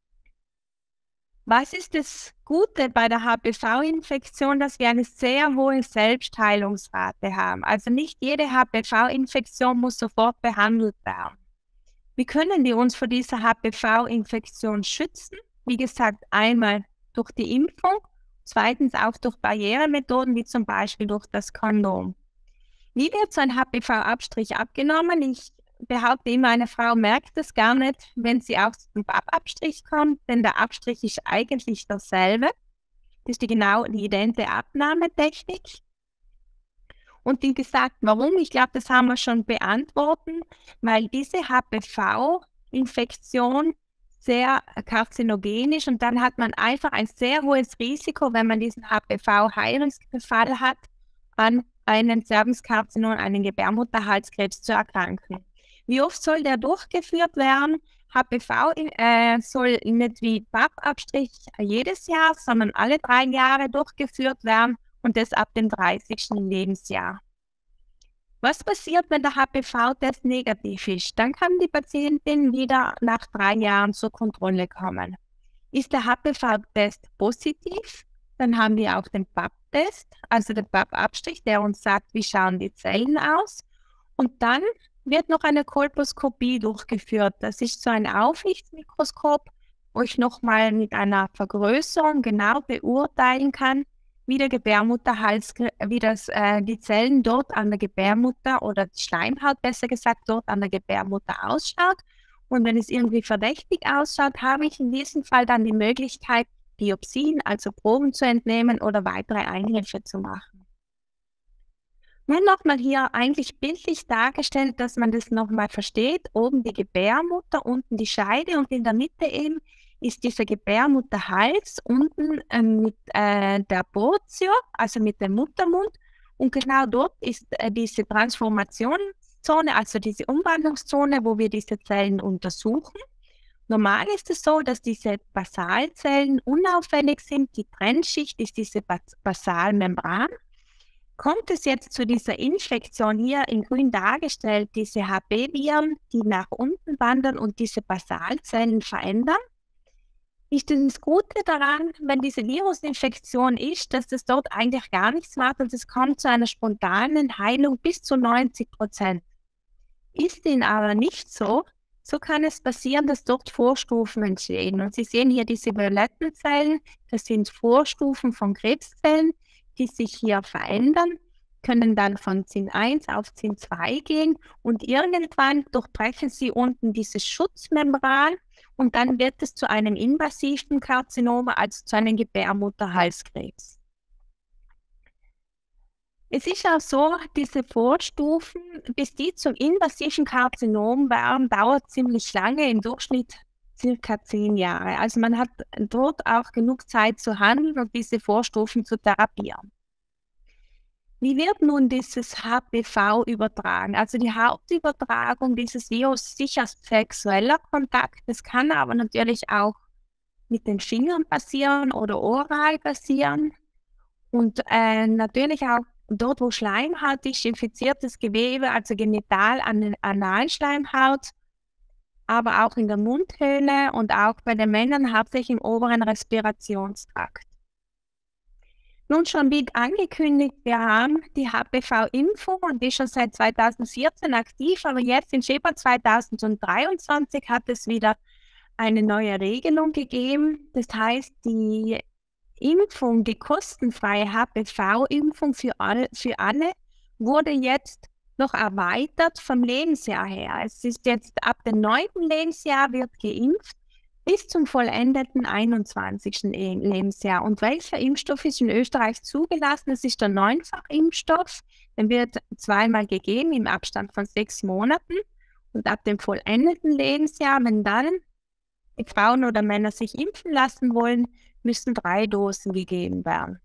Was ist das Gute bei der H P V-Infektion, dass wir eine sehr hohe Selbstheilungsrate haben? Also nicht jede H P V-Infektion muss sofort behandelt werden. Wie können wir uns vor dieser H P V-Infektion schützen? Wie gesagt, einmal durch die Impfung, zweitens auch durch Barrieremethoden, wie zum Beispiel durch das Kondom. Wie wird so ein H P V-Abstrich abgenommen? Ich behaupte immer, eine Frau merkt es gar nicht, wenn sie auch zum B A P-Abstrich kommt, denn der Abstrich ist eigentlich dasselbe. Das ist die genau die idente Abnahmetechnik. Und wie gesagt, warum? Ich glaube, das haben wir schon beantwortet, weil diese H P V-Infektion sehr karzinogen ist und dann hat man einfach ein sehr hohes Risiko, wenn man diesen H P V-High-Risk-Befall hat, an einen Zervixkarzinom, einen Gebärmutterhalskrebs zu erkranken. Wie oft soll der durchgeführt werden? H P V äh, soll nicht wie B A P-Abstrich jedes Jahr, sondern alle drei Jahre durchgeführt werden und das ab dem dreißigsten Lebensjahr. Was passiert, wenn der H P V-Test negativ ist? Dann kann die Patientin wieder nach drei Jahren zur Kontrolle kommen. Ist der H P V-Test positiv, dann haben wir auch den P A P-Test, also den P A P-Abstrich, der uns sagt, wie schauen die Zellen aus. Und dann wird noch eine Kolposkopie durchgeführt. Das ist so ein Auflichtsmikroskop, wo ich nochmal mit einer Vergrößerung genau beurteilen kann, wie der Gebärmutterhals, wie das, äh, die Zellen dort an der Gebärmutter oder die Schleimhaut, besser gesagt, dort an der Gebärmutter ausschaut. Und wenn es irgendwie verdächtig ausschaut, habe ich in diesem Fall dann die Möglichkeit, Biopsien, also Proben zu entnehmen oder weitere Eingriffe zu machen. Nur nochmal hier eigentlich bildlich dargestellt, dass man das nochmal versteht. Oben die Gebärmutter, unten die Scheide und in der Mitte eben ist dieser Gebärmutterhals, unten äh, mit äh, der Portio, also mit dem Muttermund. Und genau dort ist äh, diese Transformationszone, also diese Umwandlungszone, wo wir diese Zellen untersuchen. Normal ist es so, dass diese Basalzellen unauffällig sind. Die Trennschicht ist diese Bas- Basalmembran. Kommt es jetzt zu dieser Infektion hier in grün dargestellt, diese H B-Viren, die nach unten wandern und diese Basalzellen verändern, ist das Gute daran, wenn diese Virusinfektion ist, dass das dort eigentlich gar nichts macht und es kommt zu einer spontanen Heilung bis zu neunzig Prozent. Ist ihnen aber nicht so, so kann es passieren, dass dort Vorstufen entstehen. Und Sie sehen hier diese violetten Zellen, das sind Vorstufen von Krebszellen, die sich hier verändern, können dann von Z I N eins auf Z I N zwei gehen und irgendwann durchbrechen sie unten diese Schutzmembran und dann wird es zu einem invasiven Karzinom, also zu einem Gebärmutterhalskrebs. Es ist auch so, diese Vorstufen, bis die zum invasiven Karzinom werden, dauert ziemlich lange, im Durchschnitt circa zehn Jahre. Also man hat dort auch genug Zeit zu handeln und diese Vorstufen zu therapieren. Wie wird nun dieses H P V übertragen? Also die Hauptübertragung dieses Virus sicher sexueller Kontakt. Das kann aber natürlich auch mit den Fingern passieren oder oral passieren. Und äh, natürlich auch dort, wo Schleimhaut ist, infiziertes Gewebe, also genital an Analschleimhaut, aber auch in der Mundhöhle und auch bei den Männern hauptsächlich im oberen Respirationstrakt. Nun schon wie angekündigt, wir haben die H P V-Impfung und die ist schon seit zweitausendvierzehn aktiv, aber jetzt im Februar zweitausenddreiundzwanzig hat es wieder eine neue Regelung gegeben. Das heißt, die Impfung, die kostenfreie H P V-Impfung für alle, für alle wurde jetzt noch erweitert vom Lebensjahr her. Es ist jetzt ab dem neunten Lebensjahr wird geimpft bis zum vollendeten einundzwanzigsten Lebensjahr. Und welcher Impfstoff ist in Österreich zugelassen? Das ist der Neunfachimpfstoff. Der wird zweimal gegeben im Abstand von sechs Monaten. Und ab dem vollendeten Lebensjahr, wenn dann die Frauen oder Männer sich impfen lassen wollen, müssen drei Dosen gegeben werden.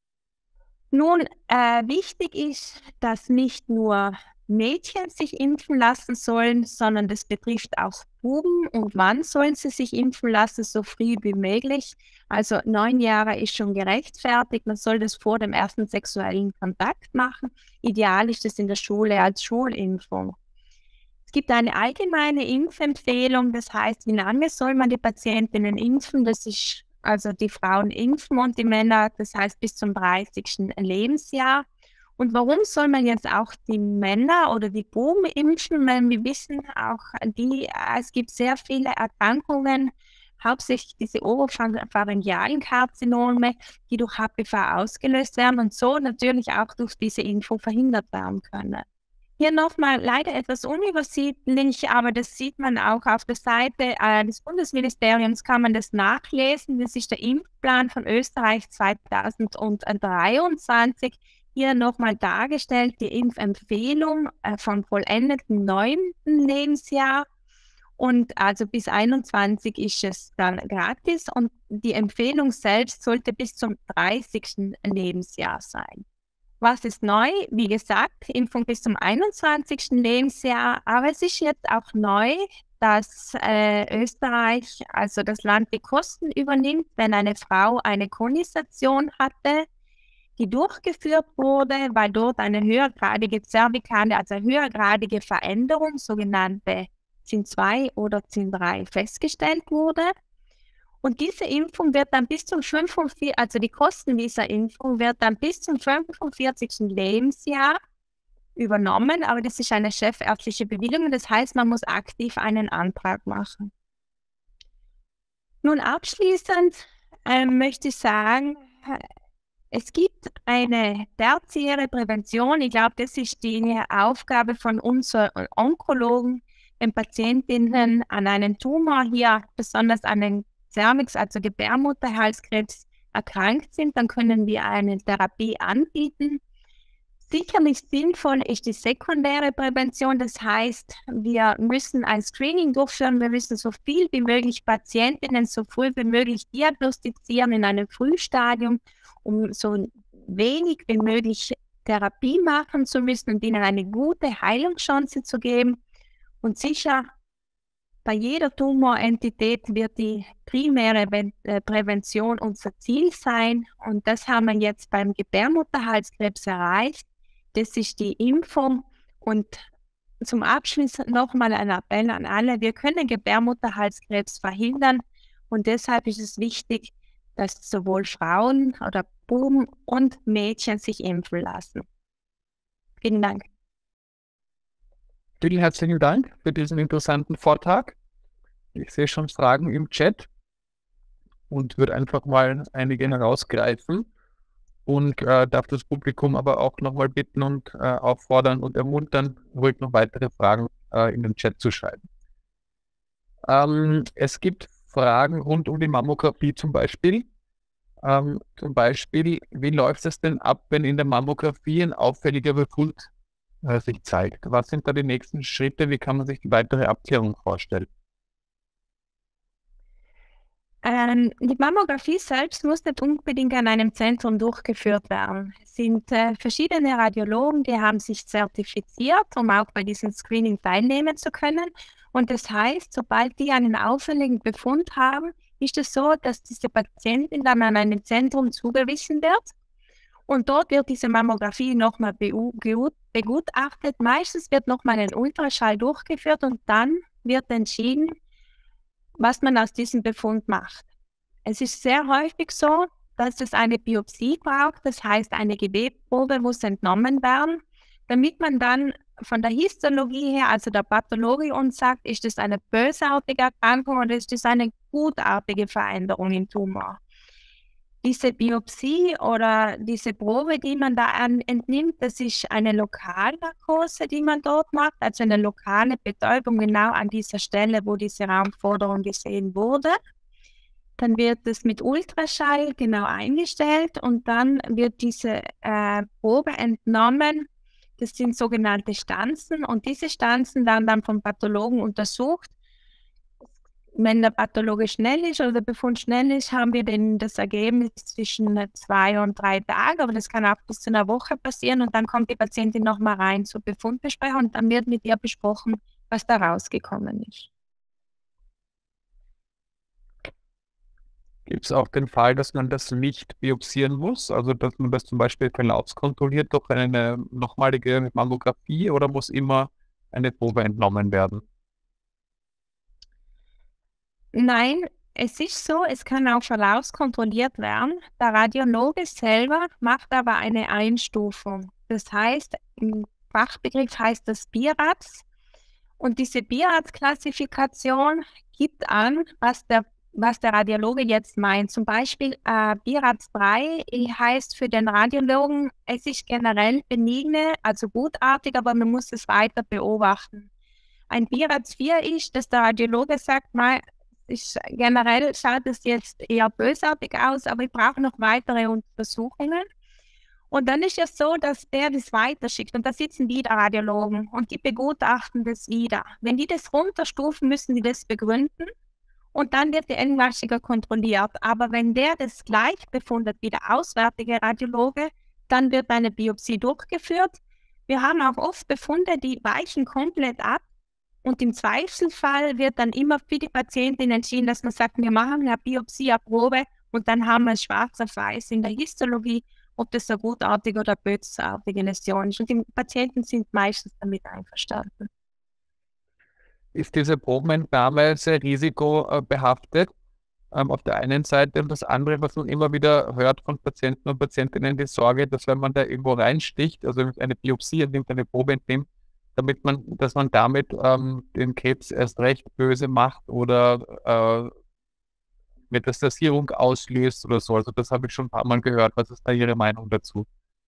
Nun, äh, wichtig ist, dass nicht nur Mädchen sich impfen lassen sollen, sondern das betrifft auch Buben. Und wann sollen sie sich impfen lassen? So früh wie möglich. Also neun Jahre ist schon gerechtfertigt. Man soll das vor dem ersten sexuellen Kontakt machen. Ideal ist das in der Schule als Schulimpfung. Es gibt eine allgemeine Impfempfehlung. Das heißt, wie lange soll man die Patientinnen impfen? Das ist also die Frauen impfen und die Männer, das heißt bis zum dreißigsten Lebensjahr. Und warum soll man jetzt auch die Männer oder die Buben impfen? Weil wir wissen auch, die, es gibt sehr viele Erkrankungen, hauptsächlich diese oropharyngealen Karzinome, die durch H P V ausgelöst werden und so natürlich auch durch diese Impfung verhindert werden können. Hier nochmal leider etwas unübersichtlich, aber das sieht man auch auf der Seite äh, des Bundesministeriums, kann man das nachlesen. Das ist der Impfplan von Österreich zweitausenddreiundzwanzig. Hier nochmal dargestellt die Impfempfehlung äh, vom vollendeten neunten Lebensjahr. Und also bis einundzwanzig ist es dann gratis und die Empfehlung selbst sollte bis zum dreißigsten Lebensjahr sein. Was ist neu? Wie gesagt, Impfung bis zum einundzwanzigsten Lebensjahr. Aber es ist jetzt auch neu, dass äh, Österreich, also das Land, die Kosten übernimmt, wenn eine Frau eine Kolonisation hatte, die durchgeführt wurde, weil dort eine höhergradige zervikale, also eine höhergradige Veränderung, sogenannte Z I N zwei oder Z I N drei, festgestellt wurde. Und diese Impfung wird dann bis zum fünfundvierzigsten, also die Kosten dieser Impfung wird dann bis zum fünfundvierzigsten Lebensjahr übernommen, aber das ist eine chefärztliche Bewilligung, das heißt, man muss aktiv einen Antrag machen. Nun abschließend äh, möchte ich sagen, es gibt eine tertiäre Prävention. Ich glaube, das ist die Aufgabe von uns Onkologen, wenn Patientinnen an einem Tumor hier, besonders an den Cervix, also Gebärmutterhalskrebs, erkrankt sind, dann können wir eine Therapie anbieten. Sicherlich sinnvoll ist die sekundäre Prävention. Das heißt, wir müssen ein Screening durchführen. Wir müssen so viel wie möglich Patientinnen so früh wie möglich diagnostizieren in einem Frühstadium, um so wenig wie möglich Therapie machen zu müssen und ihnen eine gute Heilungschance zu geben. Und sicher, bei jeder Tumorentität wird die primäre Prävention unser Ziel sein. Und das haben wir jetzt beim Gebärmutterhalskrebs erreicht. Das ist die Impfung. Und zum Abschluss nochmal ein Appell an alle. Wir können Gebärmutterhalskrebs verhindern. Und deshalb ist es wichtig, dass sowohl Frauen oder Buben und Mädchen sich impfen lassen. Vielen Dank. Vielen herzlichen Dank für diesen interessanten Vortrag. Ich sehe schon Fragen im Chat und würde einfach mal einige herausgreifen und äh, darf das Publikum aber auch nochmal bitten und äh, auffordern und ermuntern, ruhig noch weitere Fragen äh, in den Chat zu schreiben. Ähm, es gibt Fragen rund um die Mammographie zum Beispiel. Ähm, zum Beispiel, wie läuft es denn ab, wenn in der Mammographie ein auffälliger Befund äh, sich zeigt? Was sind da die nächsten Schritte? Wie kann man sich die weitere Abklärung vorstellen? Ähm, die Mammographie selbst muss nicht unbedingt an einem Zentrum durchgeführt werden. Es sind äh, verschiedene Radiologen, die haben sich zertifiziert, um auch bei diesem Screening teilnehmen zu können. Und das heißt, sobald die einen auffälligen Befund haben, ist es so, dass diese Patientin dann an ein Zentrum zugewiesen wird. Und dort wird diese Mammographie nochmal begutachtet. Meistens wird nochmal ein Ultraschall durchgeführt und dann wird entschieden, was man aus diesem Befund macht. Es ist sehr häufig so, dass es eine Biopsie braucht, das heißt, eine Gewebprobe muss entnommen werden, damit man dann von der Histologie her, also der Pathologie, uns sagt, ist es eine bösartige Erkrankung oder ist es eine gutartige Veränderung im Tumor. Diese Biopsie oder diese Probe, die man da an, entnimmt, das ist eine Lokalnarkose, die man dort macht, also eine lokale Betäubung genau an dieser Stelle, wo diese Raumforderung gesehen wurde. Dann wird es mit Ultraschall genau eingestellt und dann wird diese äh, Probe entnommen. Das sind sogenannte Stanzen und diese Stanzen werden dann vom Pathologen untersucht. Wenn der Pathologe schnell ist oder der Befund schnell ist, haben wir dann das Ergebnis zwischen zwei und drei Tagen, aber das kann auch bis zu einer Woche passieren und dann kommt die Patientin nochmal rein zur Befundbesprechung und dann wird mit ihr besprochen, was da rausgekommen ist. Gibt es auch den Fall, dass man das nicht biopsieren muss, also dass man das zum Beispiel verlaufskontrolliert durch eine nochmalige Mammographie oder muss immer eine Probe entnommen werden? Nein, es ist so, es kann auch verlaufskontrolliert werden. Der Radiologe selber macht aber eine Einstufung. Das heißt, im Fachbegriff heißt das B I R A Z. Und diese B I R A Z-Klassifikation gibt an, was der, was der Radiologe jetzt meint. Zum Beispiel äh, B I R A Z drei heißt für den Radiologen, es ist generell benigne, also gutartig, aber man muss es weiter beobachten. Ein B I R A Z vier ist, dass der Radiologe sagt, mal, ist, generell schaut es jetzt eher bösartig aus, aber ich brauche noch weitere Untersuchungen. Und dann ist es so, dass der das weiterschickt und da sitzen wieder Radiologen und die begutachten das wieder. Wenn die das runterstufen, müssen die das begründen und dann wird der engmaschiger kontrolliert. Aber wenn der das gleich befundet wie der auswärtige Radiologe, dann wird eine Biopsie durchgeführt. Wir haben auch oft Befunde, die weichen komplett ab. Und im Zweifelsfall wird dann immer für die Patientin entschieden, dass man sagt, wir machen eine Biopsieprobe und dann haben wir schwarz auf weiß in der Histologie, ob das eine gutartige oder bösartige Läsion ist. Und die Patienten sind meistens damit einverstanden. Ist diese Probenentnahme sehr risikobehaftet? Ähm, auf der einen Seite und das andere, was man immer wieder hört von Patienten und Patientinnen, die Sorge, dass wenn man da irgendwo reinsticht, also eine Biopsie entnimmt, eine Probe entnimmt, damit man, dass man damit ähm, den Krebs erst recht böse macht oder äh, Metastasierung auslöst oder so. Also das habe ich schon ein paar Mal gehört. Was ist da Ihre Meinung dazu?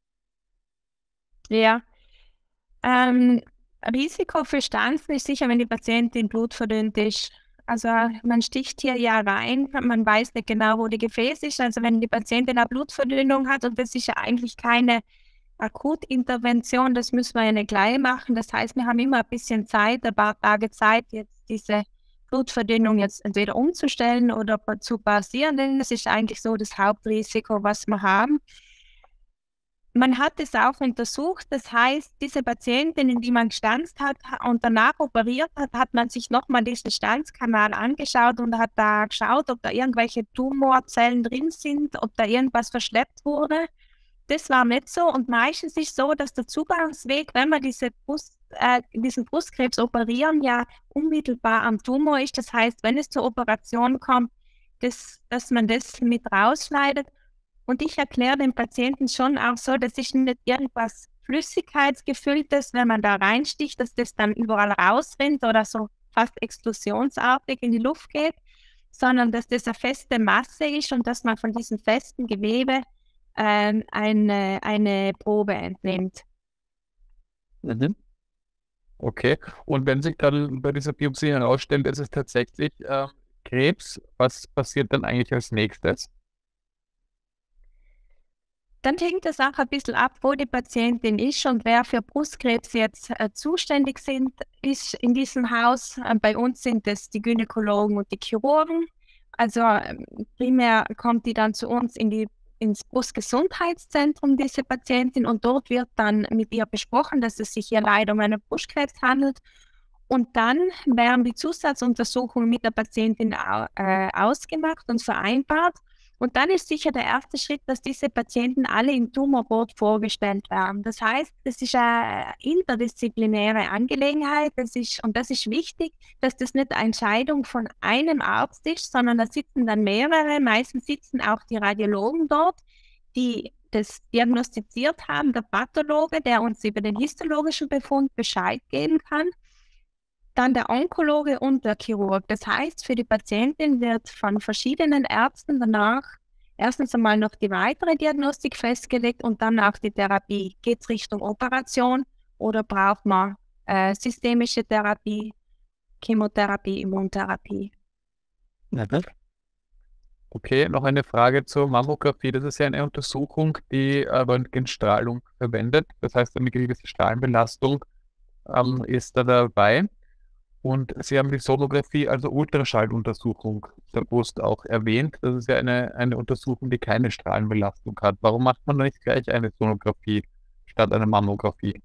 Ja, ähm, Risiko für Stanzen ist sicher, wenn die Patientin blutverdünnt ist. Also man sticht hier ja rein, man weiß nicht genau, wo die Gefäß ist. Also wenn die Patientin eine Blutverdünnung hat und das ist ja eigentlich keine Akutintervention, das müssen wir ja nicht gleich machen. Das heißt, wir haben immer ein bisschen Zeit, ein paar Tage Zeit, jetzt diese Blutverdünnung jetzt entweder umzustellen oder zu pausieren, denn das ist eigentlich so das Hauptrisiko, was wir haben. Man hat es auch untersucht, das heißt, diese Patientinnen, die man gestanzt hat und danach operiert hat, hat man sich nochmal diesen Stanzkanal angeschaut und hat da geschaut, ob da irgendwelche Tumorzellen drin sind, ob da irgendwas verschleppt wurde. Das war nicht so und meistens ist es so, dass der Zugangsweg, wenn man diese Brust, äh, diesen Brustkrebs operieren, ja unmittelbar am Tumor ist. Das heißt, wenn es zur Operation kommt, das, dass man das mit rausschneidet. Und ich erkläre den Patienten schon auch so, dass ich nicht irgendwas Flüssigkeitsgefülltes, wenn man da reinsticht, dass das dann überall rausrinnt oder so fast explosionsartig in die Luft geht, sondern dass das eine feste Masse ist und dass man von diesem festen Gewebe äh, eine, eine Probe entnimmt. Mhm. Okay. Und wenn sich dann bei dieser Biopsie herausstellt, es ist tatsächlich äh, Krebs, was passiert dann eigentlich als nächstes? Dann hängt es auch ein bisschen ab, wo die Patientin ist und wer für Brustkrebs jetzt äh, zuständig sind, ist in diesem Haus. Äh, bei uns sind es die Gynäkologen und die Chirurgen. Also äh, primär kommt die dann zu uns in die, ins Brustgesundheitszentrum, diese Patientin, und dort wird dann mit ihr besprochen, dass es sich hier leider um einen Brustkrebs handelt. Und dann werden die Zusatzuntersuchungen mit der Patientin au äh, ausgemacht und vereinbart. Und dann ist sicher der erste Schritt, dass diese Patienten alle im Tumorboard vorgestellt werden. Das heißt, es ist eine interdisziplinäre Angelegenheit. Das ist, und das ist wichtig, dass das nicht eine Entscheidung von einem Arzt ist, sondern da sitzen dann mehrere. Meistens sitzen auch die Radiologen dort, die das diagnostiziert haben, der Pathologe, der uns über den histologischen Befund Bescheid geben kann. Dann der Onkologe und der Chirurg. Das heißt, für die Patientin wird von verschiedenen Ärzten danach erstens einmal noch die weitere Diagnostik festgelegt und dann auch die Therapie. Geht es Richtung Operation oder braucht man äh, systemische Therapie, Chemotherapie, Immuntherapie? Okay, noch eine Frage zur Mammographie. Das ist ja eine Untersuchung, die äh, Röntgenstrahlung verwendet. Das heißt, eine gewisse Strahlenbelastung ähm, ist da dabei. Und Sie haben die Sonographie, also Ultraschalluntersuchung der Brust auch erwähnt. Das ist ja eine, eine Untersuchung, die keine Strahlenbelastung hat. Warum macht man da nicht gleich eine Sonographie statt einer Mammographie?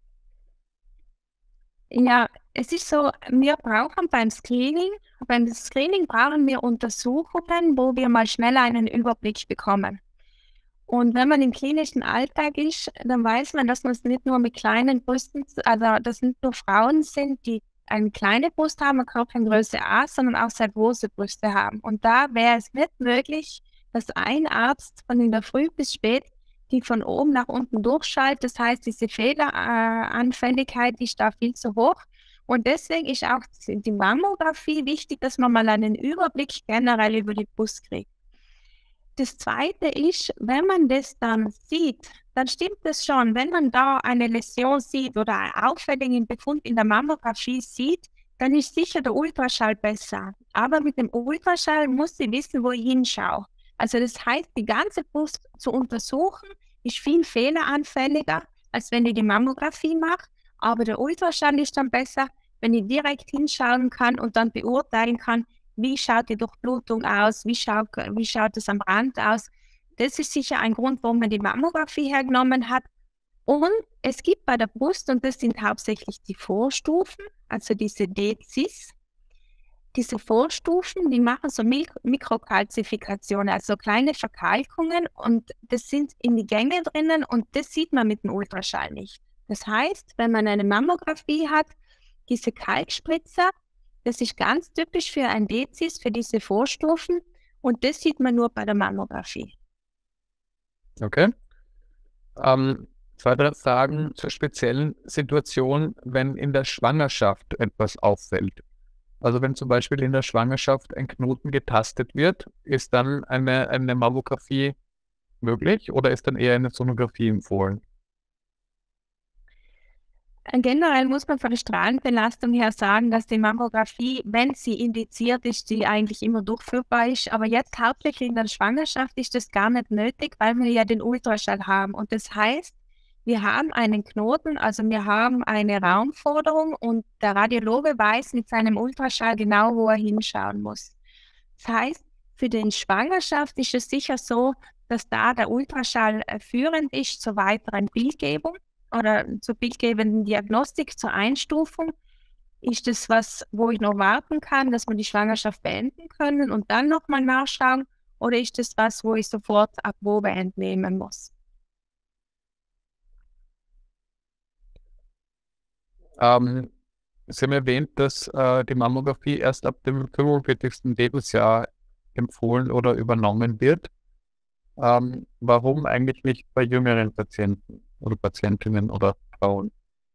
Ja, es ist so, wir brauchen beim Screening, beim Screening brauchen wir Untersuchungen, wo wir mal schnell einen Überblick bekommen. Und wenn man im klinischen Alltag ist, dann weiß man, dass man es nicht nur mit kleinen Brüsten, also dass nicht nur Frauen sind, die eine kleine Brust haben, eine Körpergröße A, sondern auch sehr große Brüste haben. Und da wäre es nicht möglich, dass ein Arzt von in der Früh bis spät die von oben nach unten durchschaltet. Das heißt, diese Fehleranfälligkeit ist da viel zu hoch. Und deswegen ist auch die Mammographie wichtig, dass man mal einen Überblick generell über die Brust kriegt. Das Zweite ist, wenn man das dann sieht, dann stimmt es schon. Wenn man da eine Läsion sieht oder einen auffälligen Befund in der Mammographie sieht, dann ist sicher der Ultraschall besser. Aber mit dem Ultraschall muss sie wissen, wo ich hinschaue. Also das heißt, die ganze Brust zu untersuchen, ist viel fehleranfälliger, als wenn ich die Mammographie mache. Aber der Ultraschall ist dann besser, wenn ich direkt hinschauen kann und dann beurteilen kann, wie schaut die Durchblutung aus, wie schaut, wie schaut es am Rand aus. Das ist sicher ein Grund, warum man die Mammographie hergenommen hat. Und es gibt bei der Brust, und das sind hauptsächlich die Vorstufen, also diese D C I S, diese Vorstufen, die machen so Mik Mikrokalzifikationen, also kleine Verkalkungen, und das sind in die Gänge drinnen und das sieht man mit dem Ultraschall nicht. Das heißt, wenn man eine Mammographie hat, diese Kalkspritzer, das ist ganz typisch für ein D C I S, für diese Vorstufen, und das sieht man nur bei der Mammographie. Okay. Ähm, zwei, drei Fragen zur speziellen Situation, wenn in der Schwangerschaft etwas auffällt. Also wenn zum Beispiel in der Schwangerschaft ein Knoten getastet wird, ist dann eine, eine Mammographie möglich oder ist dann eher eine Sonographie empfohlen? Generell muss man von der Strahlenbelastung her sagen, dass die Mammographie, wenn sie indiziert ist, die eigentlich immer durchführbar ist. Aber jetzt hauptsächlich in der Schwangerschaft ist das gar nicht nötig, weil wir ja den Ultraschall haben. Und das heißt, wir haben einen Knoten, also wir haben eine Raumforderung und der Radiologe weiß mit seinem Ultraschall genau, wo er hinschauen muss. Das heißt, für die Schwangerschaft ist es sicher so, dass da der Ultraschall äh, führend ist zur weiteren Bildgebung oder zur bildgebenden Diagnostik, zur Einstufung. Ist das was, wo ich noch warten kann, dass wir die Schwangerschaft beenden können und dann nochmal nachschauen? Oder ist das was, wo ich sofort ab Probe entnehmen muss? Ähm, Sie haben erwähnt, dass äh, die Mammographie erst ab dem fünfundvierzigsten Lebensjahr empfohlen oder übernommen wird. Ähm, warum eigentlich nicht bei jüngeren Patienten oder Patientinnen oder Frauen?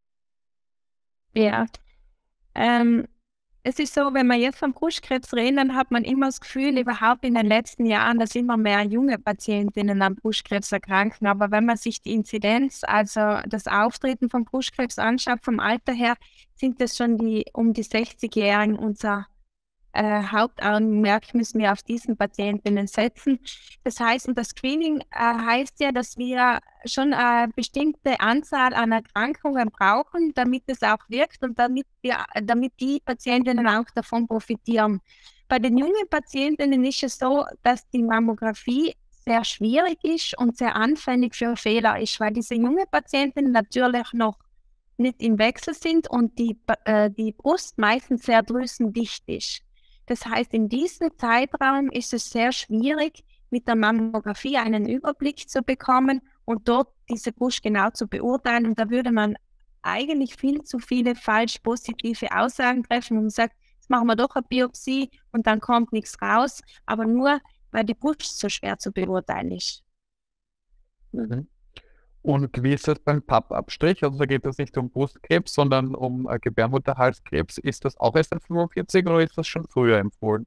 Ja, ähm, es ist so, wenn wir jetzt vom Brustkrebs reden, dann hat man immer das Gefühl, überhaupt in den letzten Jahren, dass immer mehr junge Patientinnen an Brustkrebs erkranken. Aber wenn man sich die Inzidenz, also das Auftreten von Brustkrebs anschaut, vom Alter her, sind das schon die um die sechzig-Jährigen. Unser äh, Hauptaugenmerk müssen wir auf diesen Patientinnen setzen. Das heißt, und das Screening äh, heißt ja, dass wir schon eine bestimmte Anzahl an Erkrankungen brauchen, damit es auch wirkt und damit wir, damit die Patientinnen auch davon profitieren. Bei den jungen Patientinnen ist es so, dass die Mammographie sehr schwierig ist und sehr anfällig für Fehler ist, weil diese jungen Patientinnen natürlich noch nicht im Wechsel sind und die, äh, die Brust meistens sehr drüsendicht ist. Das heißt, in diesem Zeitraum ist es sehr schwierig, mit der Mammographie einen Überblick zu bekommen und dort diese Brust genau zu beurteilen. Und da würde man eigentlich viel zu viele falsch positive Aussagen treffen und sagt, jetzt machen wir doch eine Biopsie und dann kommt nichts raus, aber nur, weil die Brust so schwer zu beurteilen ist. Mhm. Und wie ist das beim Pappabstrich? Also da geht es nicht um Brustkrebs, sondern um äh, Gebärmutterhalskrebs. Ist das auch erst ab fünfundvierzig oder ist das schon früher empfohlen?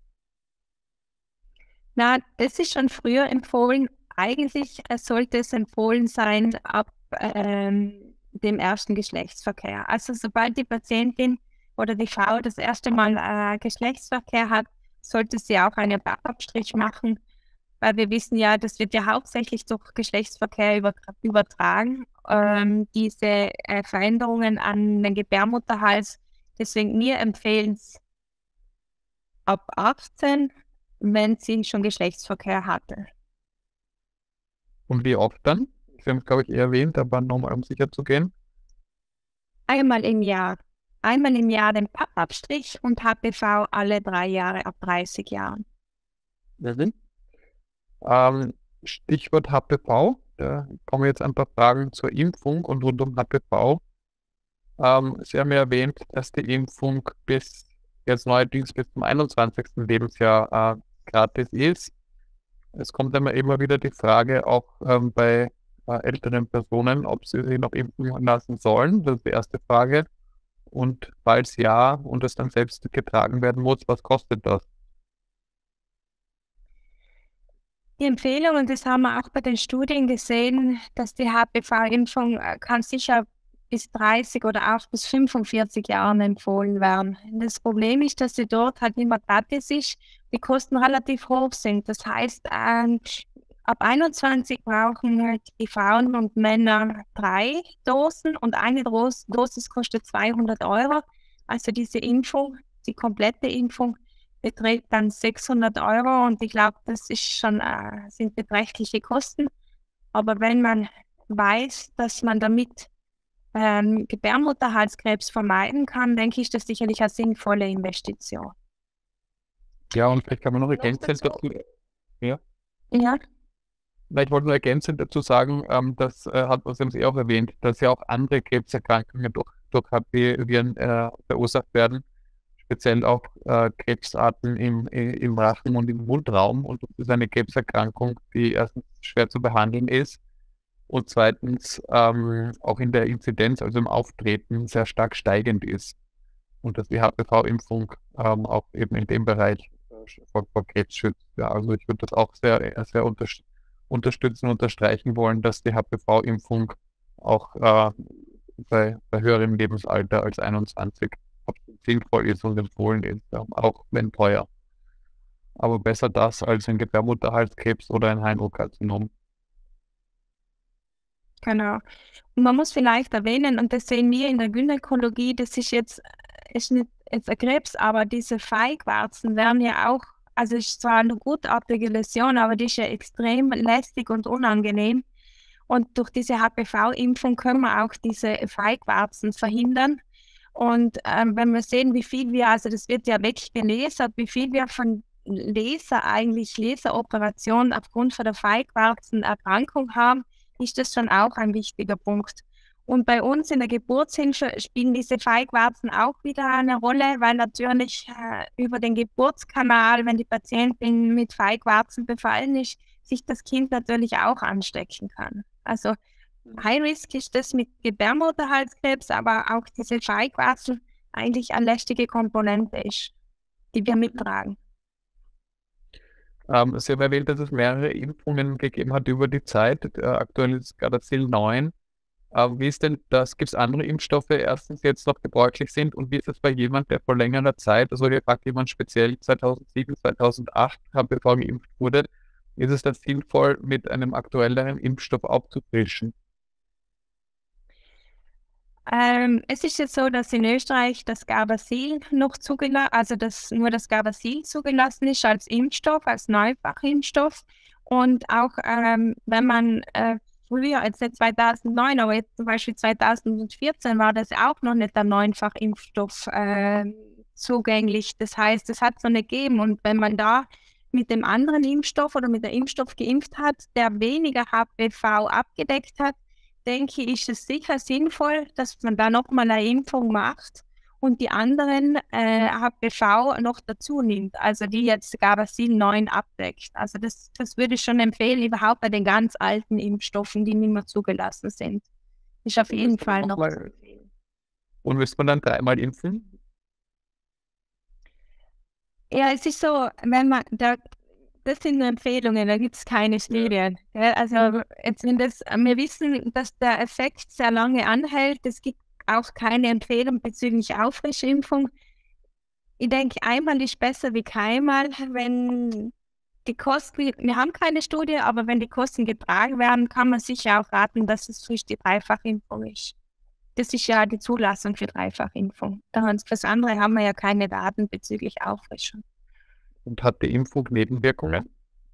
Na, das ist schon früher empfohlen. Eigentlich äh, sollte es empfohlen sein ab ähm, dem ersten Geschlechtsverkehr. Also sobald die Patientin oder die Frau das erste Mal äh, Geschlechtsverkehr hat, sollte sie auch einen Pappabstrich machen, weil wir wissen ja, das wird ja hauptsächlich durch Geschlechtsverkehr über, übertragen, ähm, diese äh, Veränderungen an den Gebärmutterhals. Deswegen wir empfehlen es ab achtzehn, wenn sie schon Geschlechtsverkehr hatte. Und wie oft dann? Sie haben es, glaube ich, eher erwähnt, aber nochmal, um sicher zu gehen. Einmal im Jahr. Einmal im Jahr den Pappabstrich und H P V alle drei Jahre ab dreißig Jahren. Mhm. Ähm, Stichwort H P V. Da kommen jetzt ein paar Fragen zur Impfung und rund um H P V. Ähm, Sie haben ja erwähnt, dass die Impfung bis jetzt neuerdings bis zum einundzwanzigsten Lebensjahr äh, gratis ist. Es kommt immer, immer wieder die Frage, auch ähm, bei äh, älteren Personen, ob sie sich noch impfen lassen sollen. Das ist die erste Frage. Und falls ja und es dann selbst getragen werden muss, was kostet das? Die Empfehlung, und das haben wir auch bei den Studien gesehen, dass die H P V-Impfung äh, kann sicher bis dreißig oder auch bis fünfundvierzig Jahren empfohlen werden. Das Problem ist, dass sie dort halt immer gratis ist, die Kosten relativ hoch sind. Das heißt, ähm, ab einundzwanzig brauchen halt die Frauen und Männer drei Dosen und eine Dos Dosis kostet zweihundert Euro. Also diese Impfung, die komplette Impfung, beträgt dann sechshundert Euro und ich glaube, das ist schon, äh, sind beträchtliche Kosten. Aber wenn man weiß, dass man damit ähm, Gebärmutterhalskrebs vermeiden kann, denke ich, das ist sicherlich eine sinnvolle Investition. Ja, und vielleicht kann man noch ergänzend dazu. Ja. Ja. Ich wollte nur ergänzend dazu sagen, ähm, das äh, hat, was haben Sie auch erwähnt, dass ja auch andere Krebserkrankungen durch, durch H P-Viren äh, verursacht werden. Speziell auch äh, Krebsarten im, im Rachen und im Mundraum. Und das ist eine Krebserkrankung, die erstens schwer zu behandeln ist und zweitens ähm, auch in der Inzidenz, also im Auftreten, sehr stark steigend ist. Und dass die H P V-Impfung ähm, auch eben in dem Bereich äh, vor, vor Krebs schützt. Ja, also ich würde das auch sehr, sehr unter, unterstützen und unterstreichen wollen, dass die H P V-Impfung auch äh, bei, bei höherem Lebensalter als einundzwanzig sinnvoll ist und empfohlen ist, ja, auch wenn teuer. Aber besser das als ein Gebärmutterhalskrebs oder ein Harnwegkarzinom. Genau. Und man muss vielleicht erwähnen, und das sehen wir in der Gynäkologie, das ist jetzt, ist nicht jetzt ein Krebs, aber diese Feigwarzen werden ja auch, also ist zwar eine gutartige Läsion, aber die ist ja extrem lästig und unangenehm. Und durch diese H P V-Impfung können wir auch diese Feigwarzen verhindern. Und ähm, wenn wir sehen, wie viel wir, also das wird ja weggelasert, wie viel wir von Laser eigentlich, Laseroperationen aufgrund von der Feigwarzenerkrankung haben, ist das schon auch ein wichtiger Punkt. Und bei uns in der Geburtshilfe spielen diese Feigwarzen auch wieder eine Rolle, weil natürlich äh, über den Geburtskanal, wenn die Patientin mit Feigwarzen befallen ist, sich das Kind natürlich auch anstecken kann. Also High Risk ist das mit Gebärmutterhalskrebs, aber auch diese Feigwarzen eigentlich eine lästige Komponente ist, die wir mittragen. Ähm, Sie haben erwähnt, dass es mehrere Impfungen gegeben hat über die Zeit. Äh, aktuell ist Gardasil neun. Äh, wie ist denn das? Gibt es andere Impfstoffe, erstens jetzt noch gebräuchlich sind? Und wie ist es bei jemand, der vor längerer Zeit, also hier fragt jemand speziell zweitausendsieben, zweitausendacht, H P V geimpft wurde, ist es dann sinnvoll, mit einem aktuelleren Impfstoff aufzufrischen? Ähm, es ist jetzt so, dass in Österreich das Gardasil noch zugelassen, also dass nur das Gardasil zugelassen ist als Impfstoff, als Neufachimpfstoff. Und auch ähm, wenn man äh, früher, als nicht zweitausendneun, aber jetzt zum Beispiel zweitausendvierzehn war das auch noch nicht der Neunfachimpfstoff äh, zugänglich. Das heißt, es hat es noch nicht gegeben. Und wenn man da mit dem anderen Impfstoff oder mit dem Impfstoff geimpft hat, der weniger H P V abgedeckt hat, denke ich, ist es sicher sinnvoll, dass man da nochmal eine Impfung macht und die anderen äh, H P V noch dazu nimmt, also die jetzt Gardasil neun abdeckt. Also das, das würde ich schon empfehlen, überhaupt bei den ganz alten Impfstoffen, die nicht mehr zugelassen sind. Ist auf jeden Fall noch zu empfehlen. Und müsste man dann dreimal impfen? Ja, es ist so, wenn man da das sind nur Empfehlungen, da gibt es keine Studien. Ja. Also jetzt, wenn das, wir wissen, dass der Effekt sehr lange anhält. Es gibt auch keine Empfehlung bezüglich Auffrischimpfung. Ich denke, einmal ist besser wie keinmal. Wenn die Kosten, wir haben keine Studie, aber wenn die Kosten getragen werden, kann man sicher auch raten, dass es frisch die Dreifachimpfung ist. Das ist ja die Zulassung für Dreifachimpfung. Für das andere haben wir ja keine Daten bezüglich Auffrischung. Und hat die Impfung Nebenwirkungen?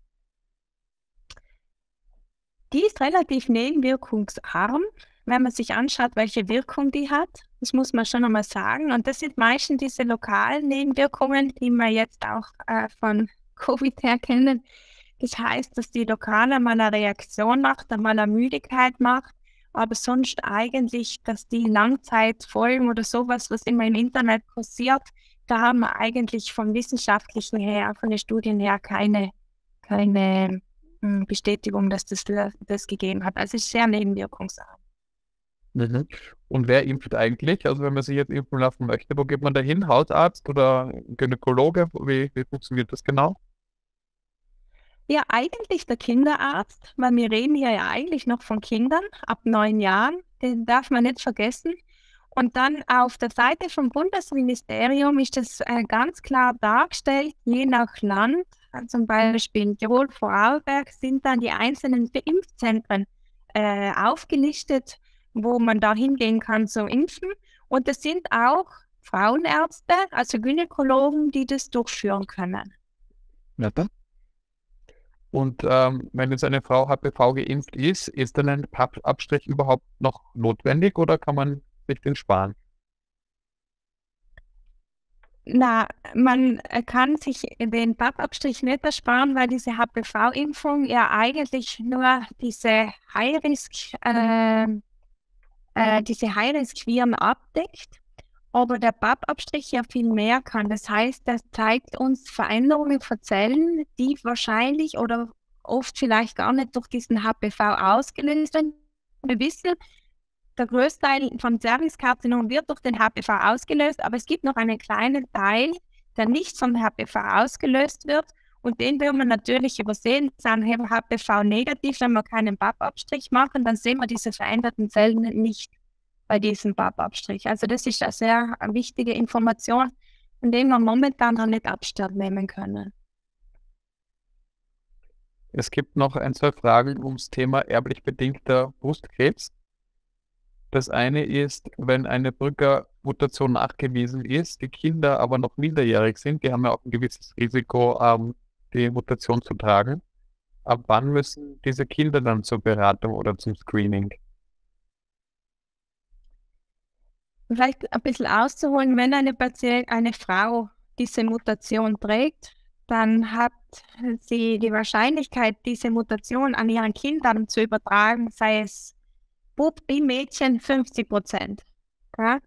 Die ist relativ nebenwirkungsarm, wenn man sich anschaut, welche Wirkung die hat. Das muss man schon einmal sagen. Und das sind meistens diese lokalen Nebenwirkungen, die wir jetzt auch äh, von Covid her kennen. Das heißt, dass die lokale mal eine Reaktion macht, einmal eine Müdigkeit macht, aber sonst eigentlich, dass die Langzeitfolgen oder sowas, was immer im Internet kursiert, da haben wir eigentlich vom Wissenschaftlichen her, von den Studien her keine, keine mh, Bestätigung, dass das das gegeben hat. Also es ist sehr nebenwirkungsarm. Mhm. Und wer impft eigentlich? Also wenn man sich jetzt impfen lassen möchte, wo geht man da hin? Hausarzt oder Gynäkologe? Wie, wie funktioniert das genau? Ja, eigentlich der Kinderarzt, weil wir reden hier ja eigentlich noch von Kindern ab neun Jahren. Den darf man nicht vergessen. Und dann auf der Seite vom Bundesministerium ist das äh, ganz klar dargestellt, je nach Land, äh, zum Beispiel in Tirol, Vorarlberg, sind dann die einzelnen Impfzentren äh, aufgelistet, wo man da hingehen kann zum Impfen. Und es sind auch Frauenärzte, also Gynäkologen, die das durchführen können. Ja, dann. Und ähm, wenn jetzt eine Frau H P V geimpft ist, ist dann ein P A P-Abstrich überhaupt noch notwendig oder kann man sich den sparen? Na, man kann sich den P A P-Abstrich nicht ersparen, weil diese H P V-Impfung ja eigentlich nur diese High-Risk, äh, äh, diese High-Risk-Viren abdeckt, aber der P A P-Abstrich ja viel mehr kann. Das heißt, das zeigt uns Veränderungen von Zellen, die wahrscheinlich oder oft vielleicht gar nicht durch diesen H P V ausgelöst werden. Wir wissen, der größte Teil von Zervixkarzinom wird durch den H P V ausgelöst, aber es gibt noch einen kleinen Teil, der nicht vom H P V ausgelöst wird und den will man natürlich übersehen. Sind H P V negativ, wenn wir keinen P A P-Abstrich machen, dann sehen wir diese veränderten Zellen nicht bei diesem P A P-Abstrich. Also das ist eine sehr wichtige Information, von der wir momentan noch nicht Abstand nehmen können. Es gibt noch ein, zwei Fragen ums Thema erblich bedingter Brustkrebs. Das eine ist, wenn eine BRCA-Mutation nachgewiesen ist, die Kinder aber noch minderjährig sind, die haben ja auch ein gewisses Risiko, ähm, die Mutation zu tragen. Ab wann müssen diese Kinder dann zur Beratung oder zum Screening? Vielleicht ein bisschen auszuholen, wenn eine Patient, eine Frau diese Mutation trägt, dann hat sie die Wahrscheinlichkeit, diese Mutation an ihren Kindern zu übertragen, sei es Bub wie Mädchen, fünfzig Prozent. Ja?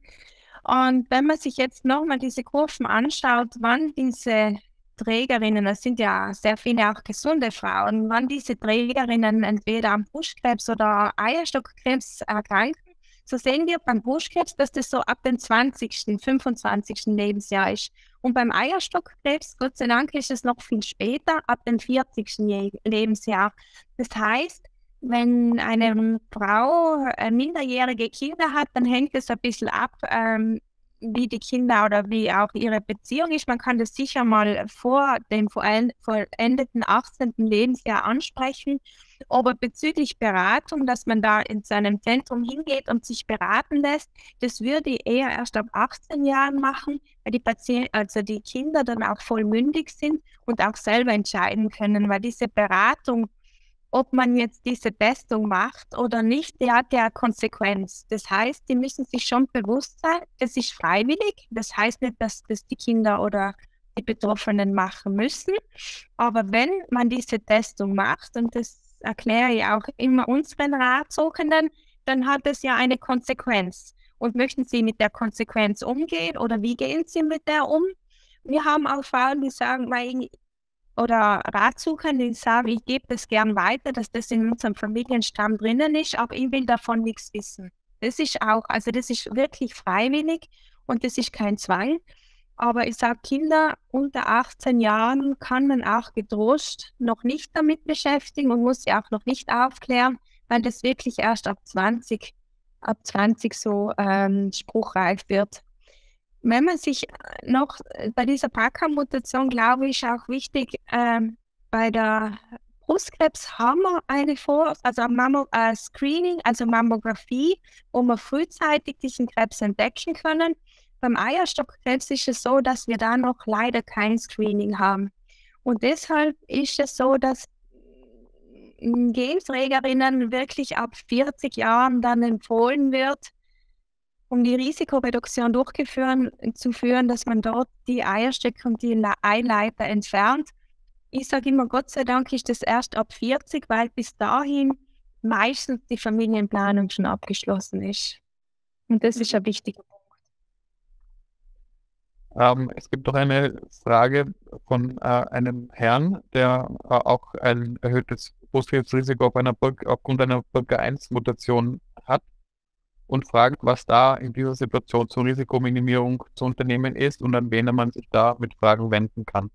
Und wenn man sich jetzt nochmal diese Kurven anschaut, wann diese Trägerinnen, das sind ja sehr viele auch gesunde Frauen, wann diese Trägerinnen entweder am Brustkrebs oder Eierstockkrebs erkranken, so sehen wir beim Brustkrebs, dass das so ab dem zwanzigsten, fünfundzwanzigsten Lebensjahr ist. Und beim Eierstockkrebs, Gott sei Dank, ist es noch viel später, ab dem vierzigsten Lebensjahr. Das heißt, wenn eine Frau äh, minderjährige Kinder hat, dann hängt es ein bisschen ab, ähm, wie die Kinder oder wie auch ihre Beziehung ist. Man kann das sicher mal vor dem vollendeten achtzehnten Lebensjahr ansprechen. Aber bezüglich Beratung, dass man da in seinem Zentrum hingeht und sich beraten lässt, das würde ich eher erst ab achtzehn Jahren machen, weil die Patienten, also die Kinder dann auch vollmündig sind und auch selber entscheiden können, weil diese Beratung, ob man jetzt diese Testung macht oder nicht, die hat ja Konsequenz. Das heißt, die müssen sich schon bewusst sein, das ist freiwillig. Das heißt nicht, dass das die Kinder oder die Betroffenen machen müssen. Aber wenn man diese Testung macht, und das erkläre ich auch immer unseren Ratsuchenden, dann hat es ja eine Konsequenz. Und möchten Sie mit der Konsequenz umgehen oder wie gehen Sie mit der um? Wir haben auch Frauen, die sagen, weil oder Ratsucher, die sagen, ich gebe das gern weiter, dass das in unserem Familienstamm drinnen ist, aber ich will davon nichts wissen. Das ist auch, also das ist wirklich freiwillig und das ist kein Zwang. Aber ich sage, Kinder unter achtzehn Jahren kann man auch getrost noch nicht damit beschäftigen und muss sie auch noch nicht aufklären, weil das wirklich erst ab zwanzig, ab zwanzig so ähm, spruchreif wird. Wenn man sich noch bei dieser BRCA-Mutation, glaube ich, auch wichtig, ähm, bei der Brustkrebs haben wir eine Vor-, also Mammo äh, Screening, also Mammographie, wo wir frühzeitig diesen Krebs entdecken können. Beim Eierstockkrebs ist es so, dass wir da noch leider kein Screening haben. Und deshalb ist es so, dass Genträgerinnen wirklich ab vierzig Jahren dann empfohlen wird, um die Risikoreduktion durchzuführen, zu führen, dass man dort die Eierstöcke und die Eileiter entfernt. Ich sage immer, Gott sei Dank ist das erst ab vierzig, weil bis dahin meistens die Familienplanung schon abgeschlossen ist. Und das ist ein wichtiger Punkt. Ähm, es gibt noch eine Frage von äh, einem Herrn, der äh, auch ein erhöhtes Brustkrebsrisiko auf einer BRCA, aufgrund einer BRCA eins Mutation hat und fragt, was da in dieser Situation zur Risikominimierung zu unternehmen ist und an wen man sich da mit Fragen wenden kann.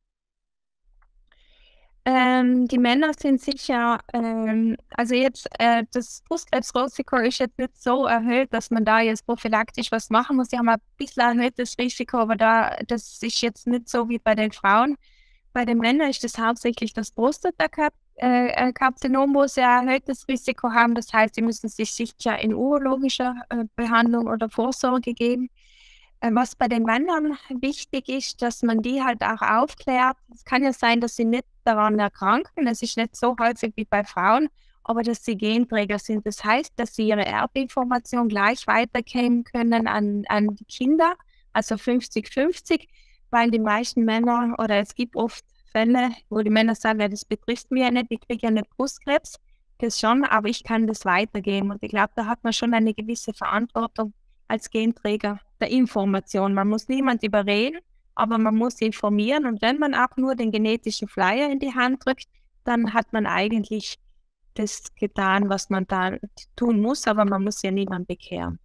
Ähm, die Männer sind sicher, ähm, also jetzt äh, das Brustkrebsrisiko ist jetzt nicht so erhöht, dass man da jetzt prophylaktisch was machen muss. Sie haben ein bisschen erhöhtes Risiko, aber da, das ist jetzt nicht so wie bei den Frauen. Bei den Männern ist das hauptsächlich das Prostatakarzinom, wo sie ein erhöhtes Risiko haben. Das heißt, sie müssen sich sicher in urologischer äh, Behandlung oder Vorsorge geben. Was bei den Männern wichtig ist, dass man die halt auch aufklärt. Es kann ja sein, dass sie nicht daran erkranken. Das ist nicht so häufig wie bei Frauen, aber dass sie Genträger sind. Das heißt, dass sie ihre Erbinformation gleich weitergeben können an, an die Kinder, also fünfzig fünfzig, weil die meisten Männer, oder es gibt oft Fälle, wo die Männer sagen, ja, das betrifft mich ja nicht, ich kriege ja nicht Brustkrebs. Das schon, aber ich kann das weitergeben. Und ich glaube, da hat man schon eine gewisse Verantwortung als Genträger der Information. Man muss niemand überreden, aber man muss informieren. Und wenn man auch nur den genetischen Flyer in die Hand drückt, dann hat man eigentlich das getan, was man da tun muss, aber man muss ja niemanden bekehren.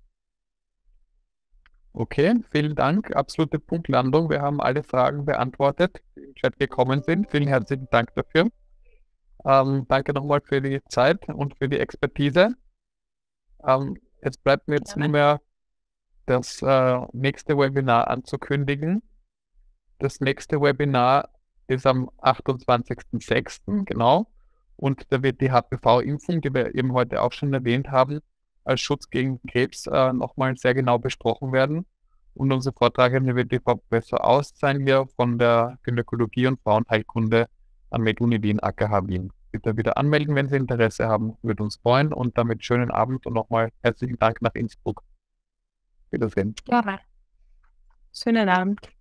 Okay, vielen Dank. Absolute Punktlandung. Wir haben alle Fragen beantwortet, die im Chat gekommen sind. Vielen herzlichen Dank dafür. Ähm, danke nochmal für die Zeit und für die Expertise. Ähm, jetzt bleibt mir jetzt nur mehr das äh, nächste Webinar anzukündigen. Das nächste Webinar ist am achtundzwanzigsten sechsten genau. Und da wird die H P V-Impfung, die wir eben heute auch schon erwähnt haben, als Schutz gegen Krebs äh, nochmal sehr genau besprochen werden. Und unser Vortragende wird die Frau Professor Aust sein hier von der Gynäkologie und Frauenheilkunde am MedUni Wien A K H Wien. Bitte wieder anmelden, wenn Sie Interesse haben, würde uns freuen. Und damit schönen Abend und nochmal herzlichen Dank nach Innsbruck. Wiedersehen. Ja, schönen Abend.